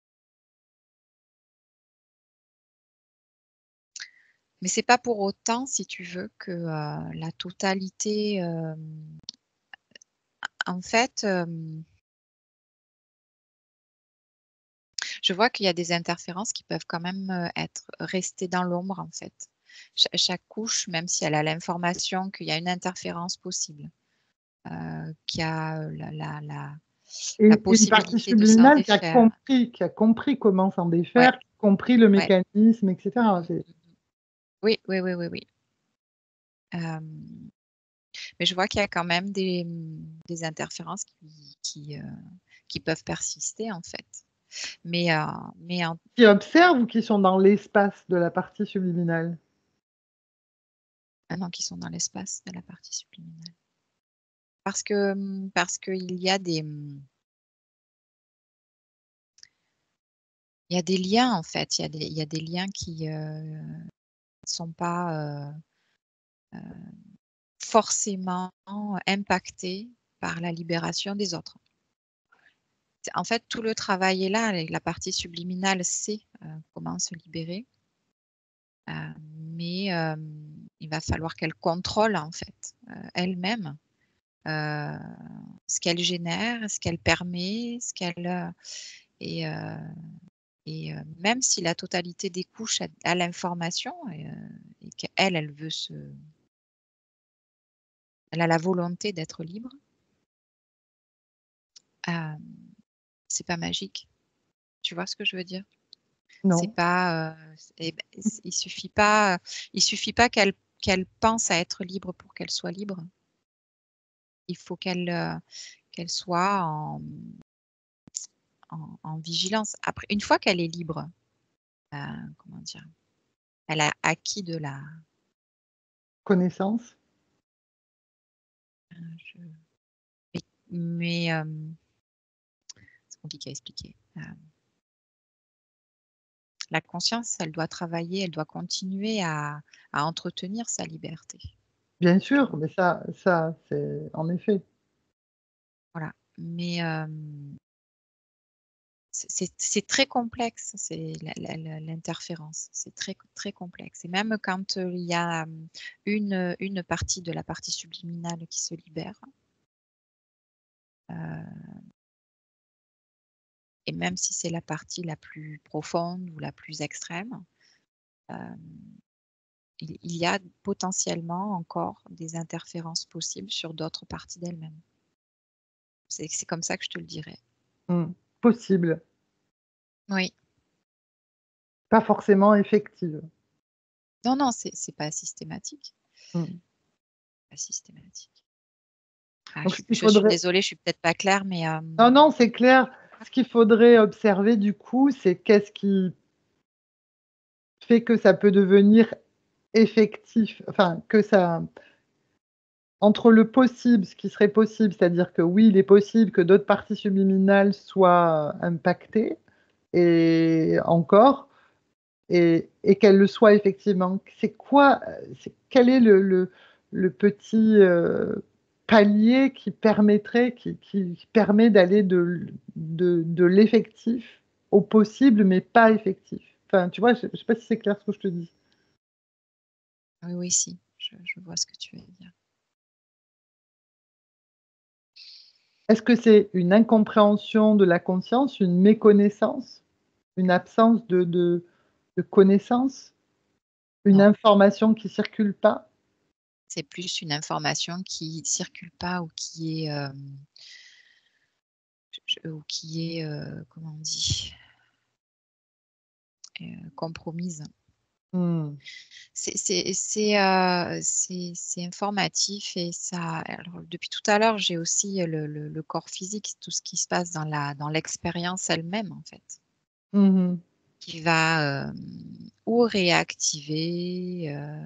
mais c'est pas pour autant, si tu veux, que, heu, la totalité, hem en fait, hem je vois qu'il y a des interférences qui peuvent quand même, heu, être rester dans l'ombre, en fait. Cha chaque couche, même si elle a l'information qu'il y a une interférence possible, heu, qu'il y a, heu, la la la la Et une partie possibilité de s'en subliminale qui a défaire. compris qui a compris comment s'en Ouais. défaire, qui a compris le Ouais. mécanisme et cetera, Mmh c'est mh mh. Oui, oui, oui, oui, oui. Hem, mais je vois qu'il y a quand même des, mmh, des interférences qui qui, heu, qui peuvent persister, en fait. Mais heu, mais en Qui observent ou qui sont dans l'espace de la partie subliminale? Ah non, qui sont dans l'espace de la partie subliminale. Parce que, mmh, parce qu'il y a des, mmh il y a des liens, en fait. Il y a des il y a des liens qui, heu, sont pas, heu heu, forcément impactés par la libération des autres. C'est en fait, tout le travail est là avec la partie subliminale sait, heu, comment se libérer. Heu, mais hem, il va falloir qu'elle contrôle, en fait, heu, elle-même, heu, ce qu'elle génère, ce qu'elle permet, ce qu'elle, heu et heu et heu, même si la totalité des couches a a l'information et heu et qu'elle, elle veut se elle a la volonté d'être libre hem, c'est pas magique. Tu vois ce que je veux dire? C'est Non. pas, heu, c et beh, s il suffit pas, heu, il suffit pas qu'elle qu'elle pense à être libre pour qu'elle soit libre. Il faut qu'elle, heu, qu'elle soit en, mmh, en en vigilance. Après, une fois qu'elle est libre, heu, comment dire? Elle a acquis de la Connaissance? Heu, je mais mais hem c'est compliqué à expliquer, hem La conscience, elle doit travailler, elle doit continuer à à entretenir sa liberté. Bien Tu sûr, vois? mais ça ça, c'est en effet. Voilà, mais hem c'est c'est c'est très complexe, c'est la la la l'interférence, c'est très très complexe et même quand, heu, il y a, mmh, une, heu, une partie de la partie subliminale qui se libère heu et même si c'est la partie la plus profonde ou la plus extrême, hem, il il y a potentiellement encore des interférences possibles sur d'autres parties d'elle-même. C'est c'est comme ça que je te le dirais. Mmh. Possible. Oui. Pas forcément effective. Non, non, c'est c'est pas systématique. Mmh. Pas systématique. Ah, Donc je ce suis qu'il je suis faudrait désolée, je suis peut-être pas claire, mais hem non, non, c'est clair. Ce qu'il faudrait observer du coup, c'est qu'est-ce qui fait que ça peut devenir effectif, enfin que ça entre le possible, ce qui serait possible, c'est-à-dire que oui, il est possible que d'autres parties subliminales soient impactées et encore et et qu'elles le soient effectivement. C'est quoi, heu, c'est quel est le le le petit, heu, palier qui permettrait qui qui permet d'aller de l de de l'effectif au possible, mais pas effectif? Enfin, tu vois, je je sais pas si c'est clair ce que je te dis? Oui, oui, si, je je vois ce que tu veux dire. Est-ce que c'est une incompréhension de la conscience, une méconnaissance, une absence de de de connaissance, une Non. information qui circule pas? C'est plus une information qui circule pas ou qui est, hem je je ou qui est, heu, comment on dit? Heu, compromise. Mmh. C'est c'est c'est, heu, c'est c'est informatif et ça alors depuis tout à l'heure, j'ai aussi, heu, le le le corps physique, tout ce qui se passe dans la dans l'expérience elle-même, en fait. Mmh mh. Qui va, hem, ou réactiver, heu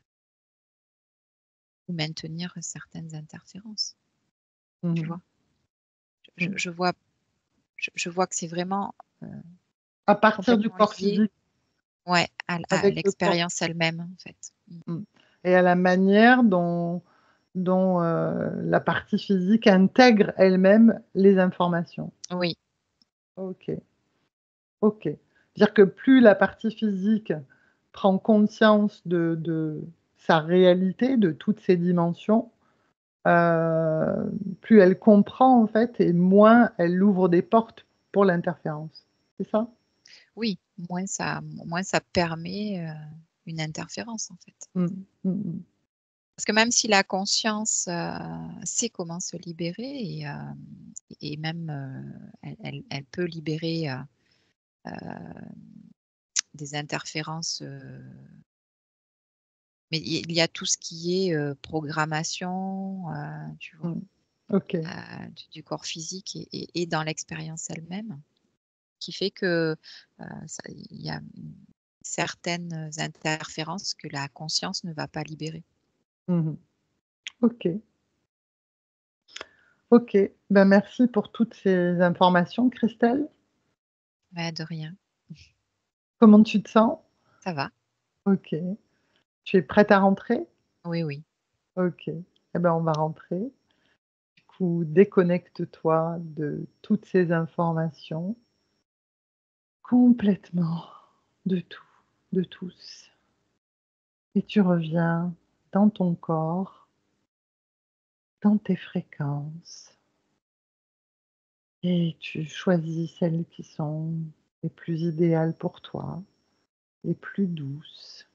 ou maintenir certaines interférences. Mmh Tu mh. vois? Je Mmh. je vois je je vois que c'est vraiment, heu, À partir du complètement corps lié physique? ouais, à l à Avec le corps l'expérience elle-même, en fait. Mmh. Mmh et à la manière dont dont, heu, la partie physique intègre elle-même les informations? Oui. OK. OK. Dire que plus la partie physique prend conscience de de sa réalité, de toutes ses dimensions, heu, plus elle comprend, en fait et moins elle ouvre des portes pour l'interférence. C'est ça? Oui, moins ça moins ça permet, heu, une interférence, en fait. Mmh. Mmh mh. Parce que même si la conscience, heu, sait comment se libérer et hem et même, heu, elle elle elle peut libérer, heu, hem, des interférences, heu mais il y il y a tout ce qui est, heu, programmation, heu, tu vois? Mmh. OK. Heu, du du corps physique et et et dans l'expérience elle-même, qui fait que, heu, ça il y a, mmh, certaines interférences que la conscience ne va pas libérer. Mmh mh. OK. OK. Ben, merci pour toutes ces informations, Christelle. Ouais, de rien. Comment tu te sens? Ça va. OK. Tu es prête à rentrer? Oui, oui. OK. Et ben, on va rentrer. Du coup, déconnecte-toi de toutes ces informations. Complètement. De tout, de tous. Et tu reviens dans ton corps dans tes fréquences et tu choisis celles qui sont les plus idéales pour toi, les plus douces.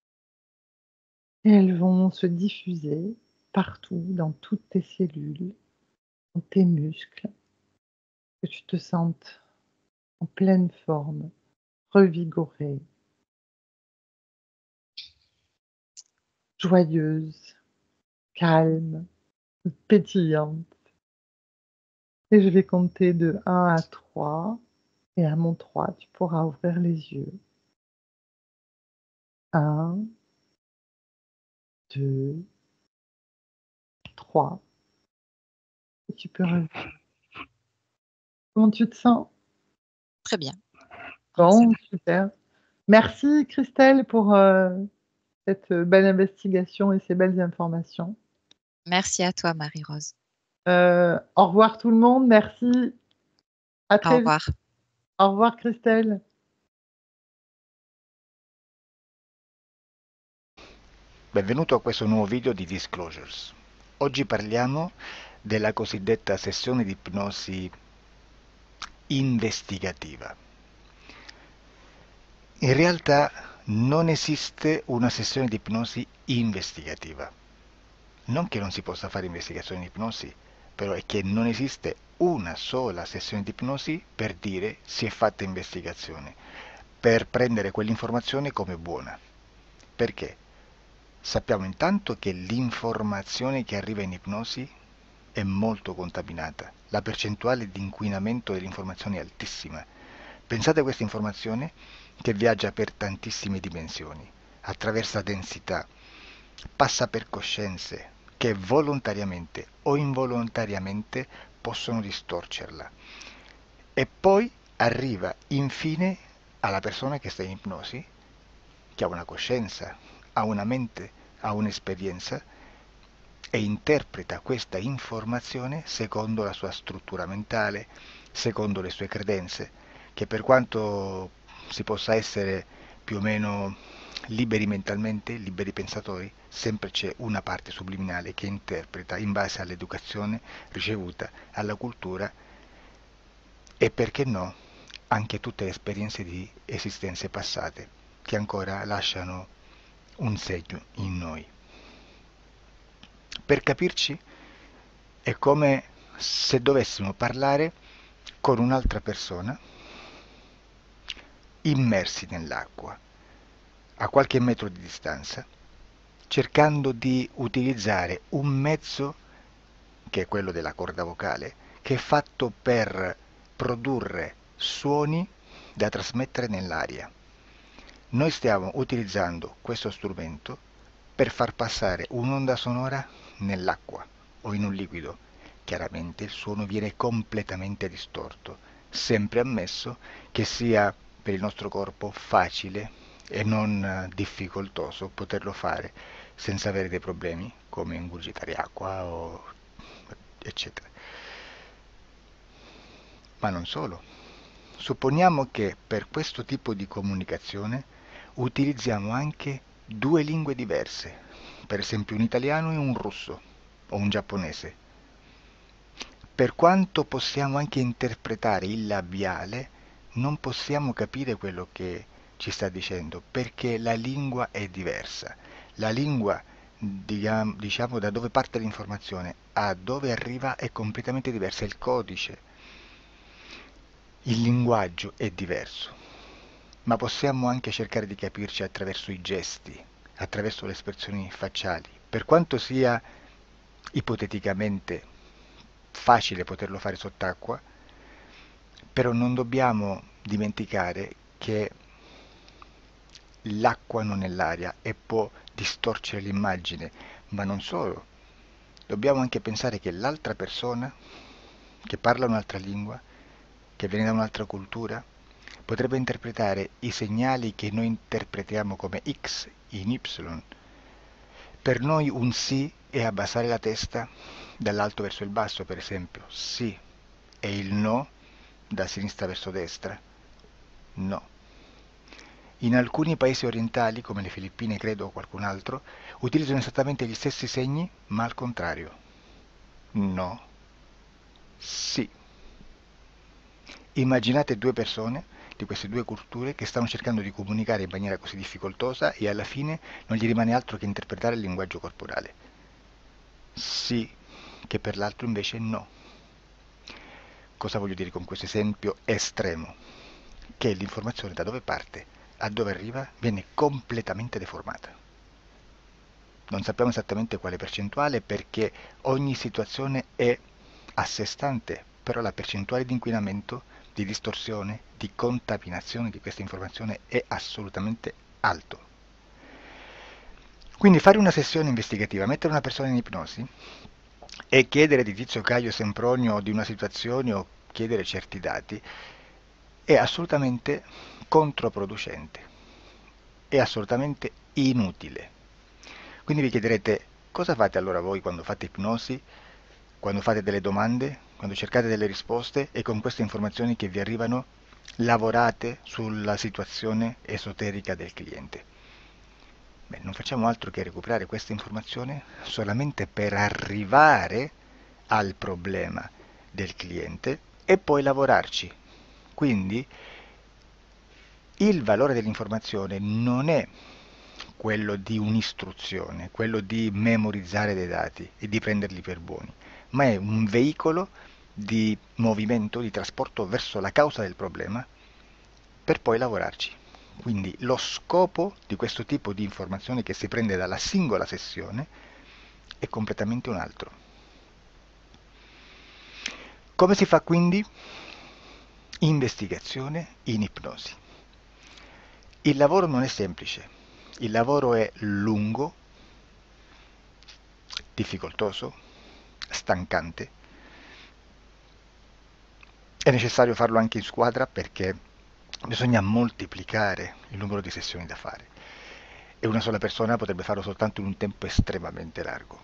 Et elles vont se diffuser partout dans toutes tes cellules, dans tes muscles. Que tu te sentes en pleine forme, revigorée joyeuse, calme, pétillante. Et je vais compter de un à trois et à mon trois, tu pourras ouvrir les yeux. un deux trois et tu peux revenir. Comment tu te sens? Très bien. Ouais, ça Bon, va. super. Merci Christelle pour euh, cette belle investigation et ces belles informations. Merci à toi, Marie-Rose. Euh, au revoir tout le monde, merci. À Au très vite. revoir. Au revoir Christelle. Benvenuto a questo nuovo video di Disclosures. Oggi parliamo della cosiddetta sessione di ipnosi investigativa. In realtà non esiste una sessione di ipnosi investigativa. Non che non si possa fare investigazione di ipnosi, però è che non esiste una sola sessione di ipnosi per dire si è fatta investigazione, per prendere quell'informazione come buona. Perché? Sappiamo intanto che l'informazione che arriva in ipnosi è molto contaminata, la percentuale di inquinamento dell'informazione è altissima. Pensate a questa informazione che viaggia per tantissime dimensioni, attraversa densità, passa per coscienze che volontariamente o involontariamente possono distorcerla e poi arriva infine alla persona che sta in ipnosi, che ha una coscienza, ha una mente, ha un'esperienza e interpreta questa informazione secondo la sua struttura mentale, secondo le sue credenze, che per quanto si possa essere più o meno liberi mentalmente, liberi pensatori, sempre c'è una parte subliminale che interpreta in base all'educazione ricevuta, alla cultura e perché no, anche tutte le esperienze di esistenze passate che ancora lasciano un segno in noi. Per capirci, è come se dovessimo parlare con un'altra persona immersi nell'acqua, a qualche metro di distanza, cercando di utilizzare un mezzo, che è quello della corda vocale, che è fatto per produrre suoni da trasmettere nell'aria. Noi stiamo utilizzando questo strumento per far passare un'onda sonora nell'acqua o in un liquido. Chiaramente il suono viene completamente distorto, sempre ammesso che sia per il nostro corpo facile e non difficoltoso poterlo fare senza avere dei problemi come ingurgitare acqua o eccetera. Ma non solo. Supponiamo che per questo tipo di comunicazione utilizziamo anche due lingue diverse, per esempio un italiano e un russo o un giapponese. Per quanto possiamo anche interpretare il labiale, non possiamo capire quello che ci sta dicendo, perché la lingua è diversa. La lingua, diciamo, da dove parte l'informazione a dove arriva è completamente diversa, il codice, il linguaggio è diverso. Ma possiamo anche cercare di capirci attraverso i gesti, attraverso le espressioni facciali. Per quanto sia ipoteticamente facile poterlo fare sott'acqua, però non dobbiamo dimenticare che l'acqua non è l'aria e può distorcere l'immagine, ma non solo. Dobbiamo anche pensare che l'altra persona, che parla un'altra lingua, che viene da un'altra cultura, potrebbe interpretare i segnali che noi interpretiamo come X in Y. Per noi un sì è abbassare la testa dall'alto verso il basso, per esempio, sì, e il no da sinistra verso destra, no. In alcuni paesi orientali, come le Filippine credo o qualcun altro, utilizzano esattamente gli stessi segni, ma al contrario. No, sì. Immaginate due persone di queste due culture che stanno cercando di comunicare in maniera così difficoltosa e alla fine non gli rimane altro che interpretare il linguaggio corporale. Sì, che per l'altro invece no. Cosa voglio dire con questo esempio estremo? Che l'informazione da dove parte a dove arriva viene completamente deformata. Non sappiamo esattamente quale percentuale perché ogni situazione è a sé stante, però la percentuale di inquinamento, di distorsione, di contaminazione di questa informazione è assolutamente alto. Quindi fare una sessione investigativa, mettere una persona in ipnosi e chiedere di Tizio Caio Sempronio di una situazione o chiedere certi dati è assolutamente controproducente. è assolutamente inutile. Quindi vi chiederete, cosa fate allora voi quando fate ipnosi, quando fate delle domande, quando cercate delle risposte e con queste informazioni che vi arrivano lavorate sulla situazione esoterica del cliente? Beh, non facciamo altro che recuperare questa informazione solamente per arrivare al problema del cliente e poi lavorarci. Quindi il valore dell'informazione non è quello di un'istruzione, quello di memorizzare dei dati e di prenderli per buoni, ma è un veicolo di movimento, di trasporto verso la causa del problema per poi lavorarci. Quindi lo scopo di questo tipo di informazione che si prende dalla singola sessione è completamente un altro. Come si fa quindi? Investigazione in ipnosi. Il lavoro non è semplice, il lavoro è lungo, difficoltoso, stancante. È necessario farlo anche in squadra perché bisogna moltiplicare il numero di sessioni da fare e una sola persona potrebbe farlo soltanto in un tempo estremamente largo.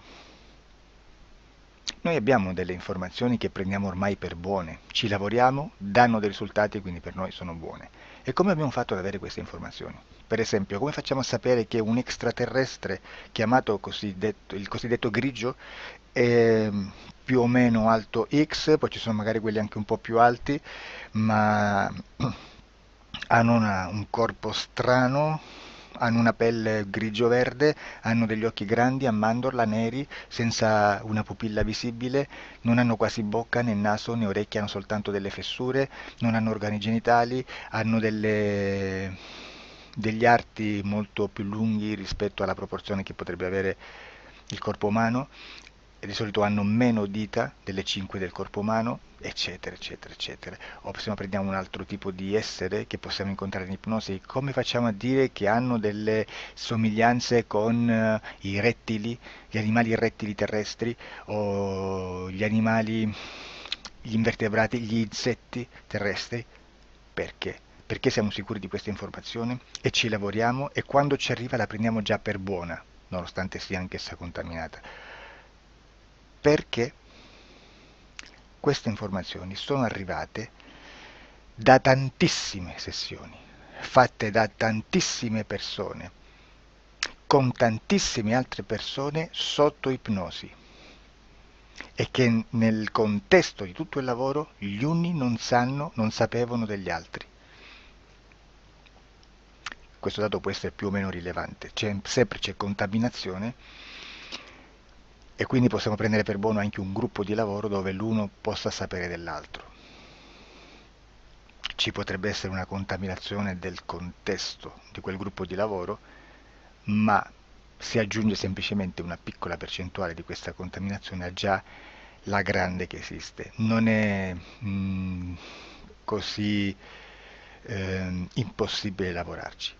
Noi abbiamo delle informazioni che prendiamo ormai per buone, ci lavoriamo, danno dei risultati e quindi per noi sono buone. E come abbiamo fatto ad avere queste informazioni? Per esempio, come facciamo a sapere che un extraterrestre chiamato cosiddetto, il cosiddetto grigio è più o meno alto X, poi ci sono magari quelli anche un po' più alti, ma hanno una- un corpo strano, hanno una pelle grigio-verde, hanno degli occhi grandi a mandorla, neri, senza una pupilla visibile, non hanno quasi bocca, né naso, né orecchie, hanno soltanto delle fessure, non hanno organi genitali, hanno delle- degli arti molto più lunghi rispetto alla proporzione che potrebbe avere il corpo umano, e di solito hanno meno dita delle cinque del corpo umano, eccetera, eccetera, eccetera. O se no prendiamo un altro tipo di essere che possiamo incontrare in ipnosi, come facciamo a dire che hanno delle somiglianze con eh, i rettili, gli animali rettili terrestri o gli animali, gli invertebrati, gli insetti terrestri? Perché? Perché siamo sicuri di questa informazione e ci lavoriamo e quando ci arriva la prendiamo già per buona, nonostante sia anch'essa contaminata. Perché queste informazioni sono arrivate da tantissime sessioni, fatte da tantissime persone, con tantissime altre persone sotto ipnosi, e che nel contesto di tutto il lavoro gli uni non sanno, non sapevano degli altri. Questo dato può essere più o meno rilevante, c'è, sempre c'è contaminazione e quindi possiamo prendere per buono anche un gruppo di lavoro dove l'uno possa sapere dell'altro. Ci potrebbe essere una contaminazione del contesto di quel gruppo di lavoro, ma si aggiunge semplicemente una piccola percentuale di questa contaminazione a già la grande che esiste. Non è mh, così eh, impossibile lavorarci.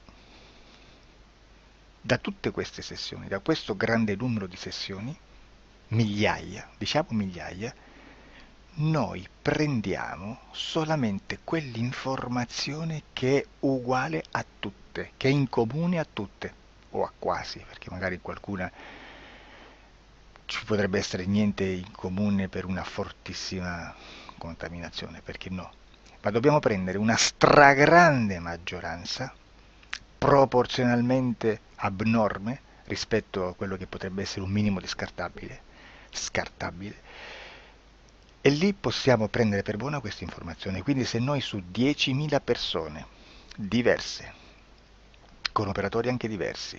Da tutte queste sessioni, da questo grande numero di sessioni, migliaia, diciamo migliaia, noi prendiamo solamente quell'informazione che è uguale a tutte, che è in comune a tutte, o a quasi, perché magari qualcuna ci potrebbe essere niente in comune per una fortissima contaminazione, perché no? Ma dobbiamo prendere una stragrande maggioranza, proporzionalmente abnorme rispetto a quello che potrebbe essere un minimo di scartabile, scartabile, e lì possiamo prendere per buona questa informazione. Quindi se noi su diecimila persone diverse, con operatori anche diversi,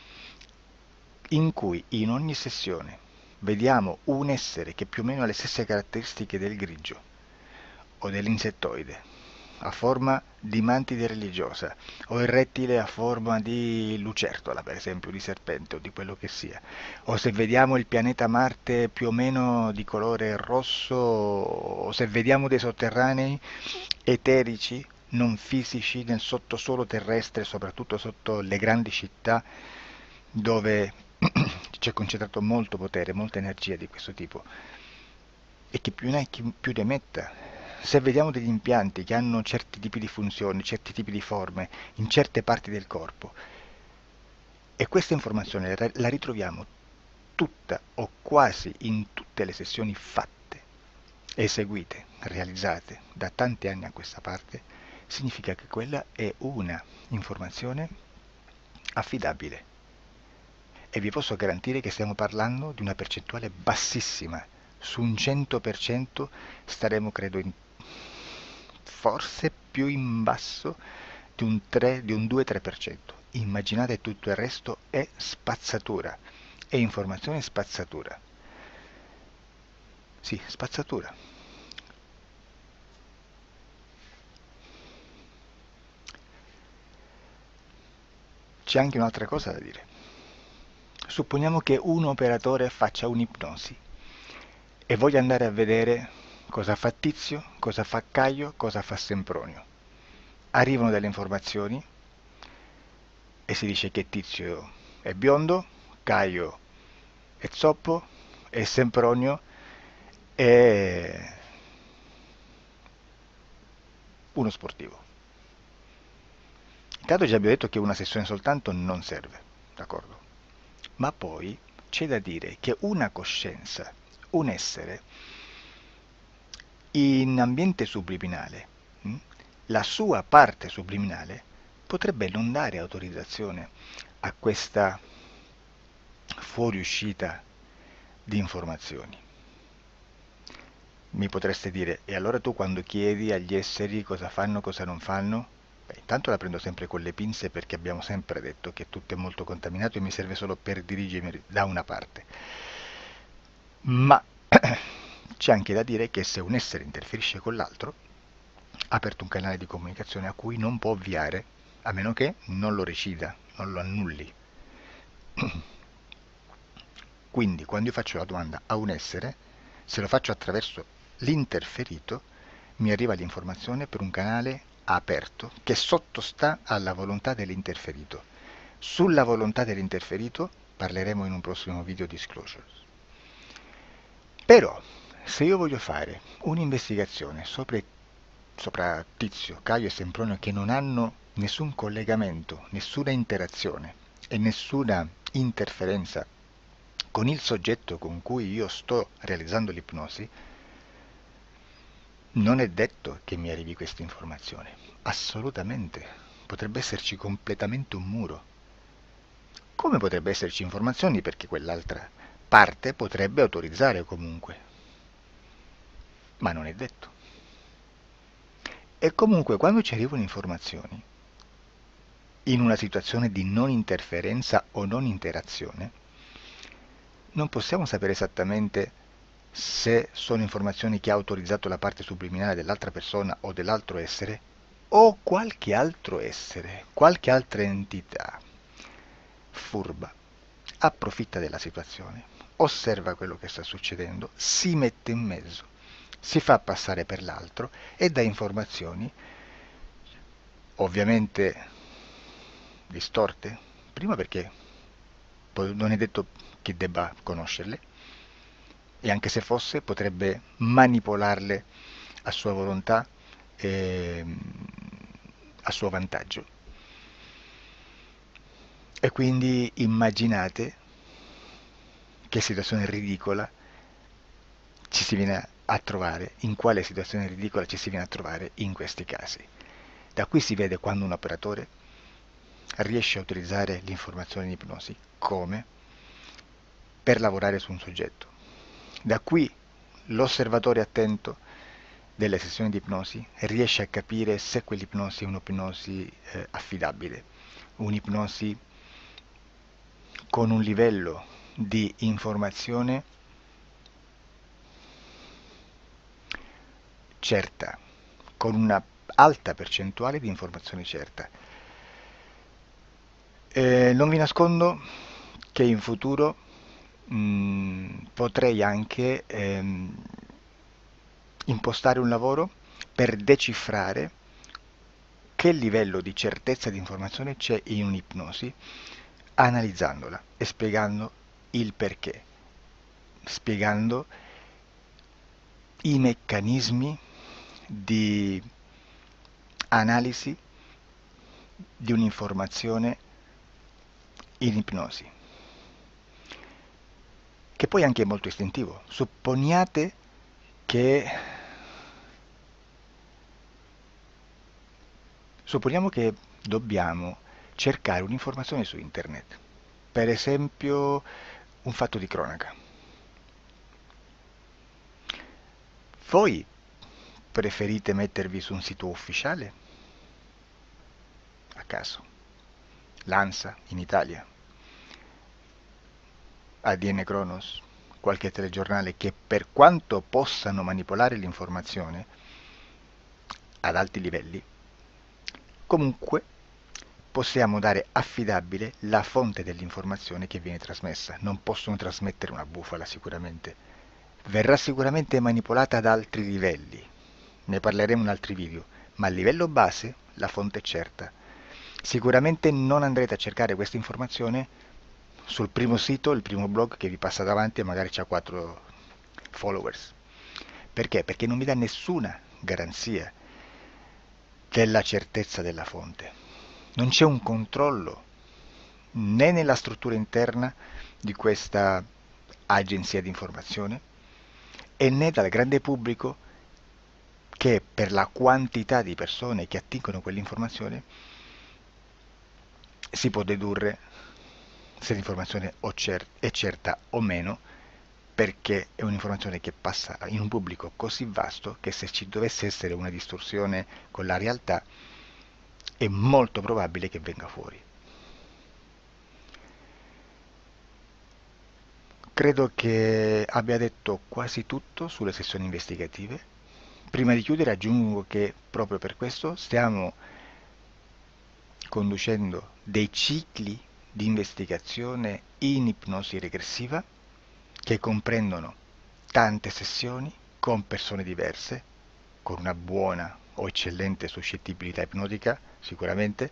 in cui in ogni sessione vediamo un essere che più o meno ha le stesse caratteristiche del grigio o dell'insettoide, a forma di mantide religiosa, o il rettile a forma di lucertola, per esempio, di serpente o di quello che sia, o se vediamo il pianeta Marte più o meno di colore rosso, o se vediamo dei sotterranei eterici, non fisici, nel sottosuolo terrestre, soprattutto sotto le grandi città, dove c'è concentrato molto potere, molta energia di questo tipo, e chi più ne ha chi più ne metta, se vediamo degli impianti che hanno certi tipi di funzioni, certi tipi di forme in certe parti del corpo, e questa informazione la la ritroviamo tutta o quasi in tutte le sessioni fatte, eseguite, realizzate da tanti anni a questa parte, significa che quella è una informazione affidabile. E vi posso garantire che stiamo parlando di una percentuale bassissima. Su un cento per cento staremo, credo, in, forse più in basso di un, tre, di un due-tre per cento. Immaginate, tutto il resto è spazzatura, è informazione spazzatura. Sì, spazzatura. C'è anche un'altra cosa da dire. Supponiamo che un operatore faccia un'ipnosi e voglia andare a vedere cosa fa Tizio, cosa fa Caio, cosa fa Sempronio. Arrivano delle informazioni e si dice che Tizio è biondo, Caio è zoppo e Sempronio è uno sportivo. Intanto già abbiamo detto che una sessione soltanto non serve, d'accordo? Ma poi c'è da dire che una coscienza, un essere, in ambiente subliminale, mh, la sua parte subliminale potrebbe non dare autorizzazione a questa fuoriuscita di informazioni. Mi potreste dire, e allora tu quando chiedi agli esseri cosa fanno, cosa non fanno? Beh, intanto la prendo sempre con le pinze perché abbiamo sempre detto che tutto è molto contaminato e mi serve solo per dirigermi da una parte. Ma c'è anche da dire che se un essere interferisce con l'altro, ha aperto un canale di comunicazione a cui non può ovviare, a meno che non lo recida, non lo annulli. Quindi quando io faccio la domanda a un essere, se lo faccio attraverso l'interferito, mi arriva l'informazione per un canale aperto che sottostà alla volontà dell'interferito. Sulla volontà dell'interferito parleremo in un prossimo video disclosures. Però, se io voglio fare un'investigazione sopra, sopra Tizio, Caio e Sempronio che non hanno nessun collegamento, nessuna interazione e nessuna interferenza con il soggetto con cui io sto realizzando l'ipnosi, non è detto che mi arrivi questa informazione. Assolutamente. Potrebbe esserci completamente un muro. Come potrebbe esserci informazioni perché quell'altra parte potrebbe autorizzare comunque. Ma non è detto. E comunque quando ci arrivano informazioni, in una situazione di non interferenza o non interazione, non possiamo sapere esattamente se sono informazioni che ha autorizzato la parte subliminale dell'altra persona o dell'altro essere, o qualche altro essere, qualche altra entità furba, approfitta della situazione, osserva quello che sta succedendo, si mette in mezzo, si fa passare per l'altro e dà informazioni, ovviamente distorte, prima perché non è detto che debba conoscerle, e anche se fosse potrebbe manipolarle a sua volontà e a suo vantaggio. E quindi immaginate che situazione ridicola ci si viene a trovare, in quale situazione ridicola ci si viene a trovare in questi casi. Da qui si vede quando un operatore riesce a utilizzare l'informazione in ipnosi come per lavorare su un soggetto. Da qui l'osservatore attento delle sessioni di ipnosi riesce a capire se quell'ipnosi è un'ipnosi eh, affidabile, un'ipnosi con un livello di informazione certa, con una alta percentuale di informazione certa. Eh, non vi nascondo che in futuro mh, potrei anche ehm, impostare un lavoro per decifrare che livello di certezza di informazione c'è in un'ipnosi, analizzandola e spiegando il perché, spiegando i meccanismi di analisi di un'informazione in ipnosi, che poi anche è molto istintivo. Supponiate che supponiamo che dobbiamo cercare un'informazione su internet, per esempio un fatto di cronaca. Voi preferite mettervi su un sito ufficiale? A caso. L'ANSA in Italia, A D N Kronos, qualche telegiornale che, per quanto possano manipolare l'informazione ad alti livelli, comunque possiamo dare affidabile la fonte dell'informazione che viene trasmessa. Non possono trasmettere una bufala sicuramente. Verrà sicuramente manipolata ad altri livelli. Ne parleremo in altri video, ma a livello base la fonte è certa. Sicuramente non andrete a cercare questa informazione sul primo sito, il primo blog che vi passa davanti e magari c'ha quattro followers. Perché? Perché non vi dà nessuna garanzia della certezza della fonte. Non c'è un controllo né nella struttura interna di questa agenzia di informazione e né dal grande pubblico, che per la quantità di persone che attingono quell'informazione si può dedurre se l'informazione è certa o meno, perché è un'informazione che passa in un pubblico così vasto che se ci dovesse essere una distorsione con la realtà è molto probabile che venga fuori. Credo che abbia detto quasi tutto sulle sessioni investigative. Prima di chiudere aggiungo che proprio per questo stiamo conducendo dei cicli di investigazione in ipnosi regressiva che comprendono tante sessioni con persone diverse, con una buona o eccellente suscettibilità ipnotica sicuramente,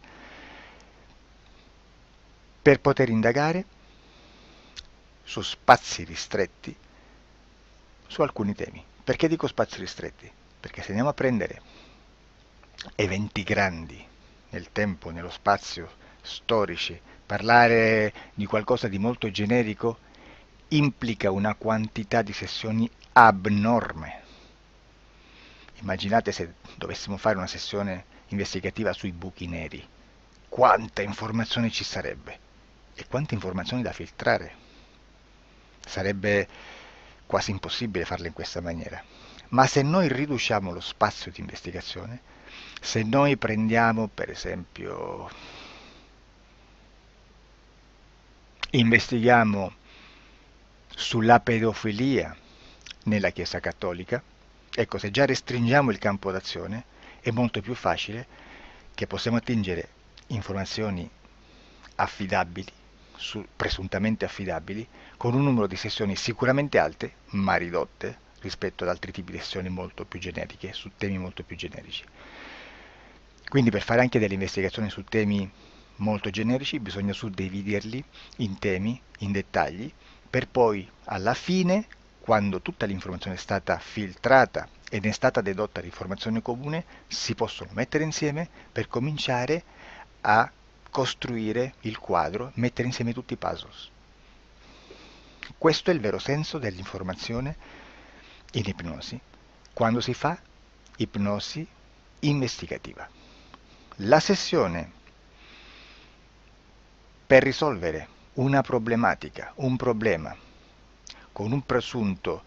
per poter indagare su spazi ristretti su alcuni temi. Perché dico spazi ristretti? Perché se andiamo a prendere eventi grandi nel tempo, nello spazio, storici, parlare di qualcosa di molto generico implica una quantità di sessioni abnorme. Immaginate se dovessimo fare una sessione investigativa sui buchi neri, quanta informazione ci sarebbe e quante informazioni da filtrare. Sarebbe quasi impossibile farlo in questa maniera. Ma se noi riduciamo lo spazio di investigazione, se noi prendiamo per esempio, investighiamo sulla pedofilia nella Chiesa Cattolica, ecco, se già restringiamo il campo d'azione è molto più facile che possiamo attingere informazioni affidabili, su, presuntamente affidabili, con un numero di sessioni sicuramente alte, ma ridotte rispetto ad altri tipi di sessioni molto più generiche, su temi molto più generici. Quindi per fare anche delle investigazioni su temi molto generici bisogna suddividerli in temi, in dettagli, per poi alla fine, quando tutta l'informazione è stata filtrata ed è stata dedotta l'informazione comune, si possono mettere insieme per cominciare a costruire il quadro, mettere insieme tutti i puzzles. Questo è il vero senso dell'informazione in ipnosi, quando si fa ipnosi investigativa. La sessione per risolvere una problematica, un problema, con un presunto,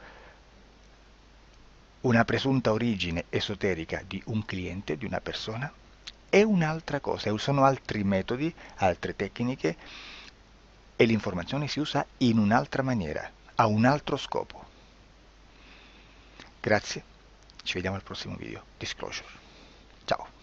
una presunta origine esoterica di un cliente, di una persona, è un'altra cosa, sono altri metodi, altre tecniche e l'informazione si usa in un'altra maniera, ha un altro scopo. Grazie, ci vediamo al prossimo video. Disclosure. Ciao.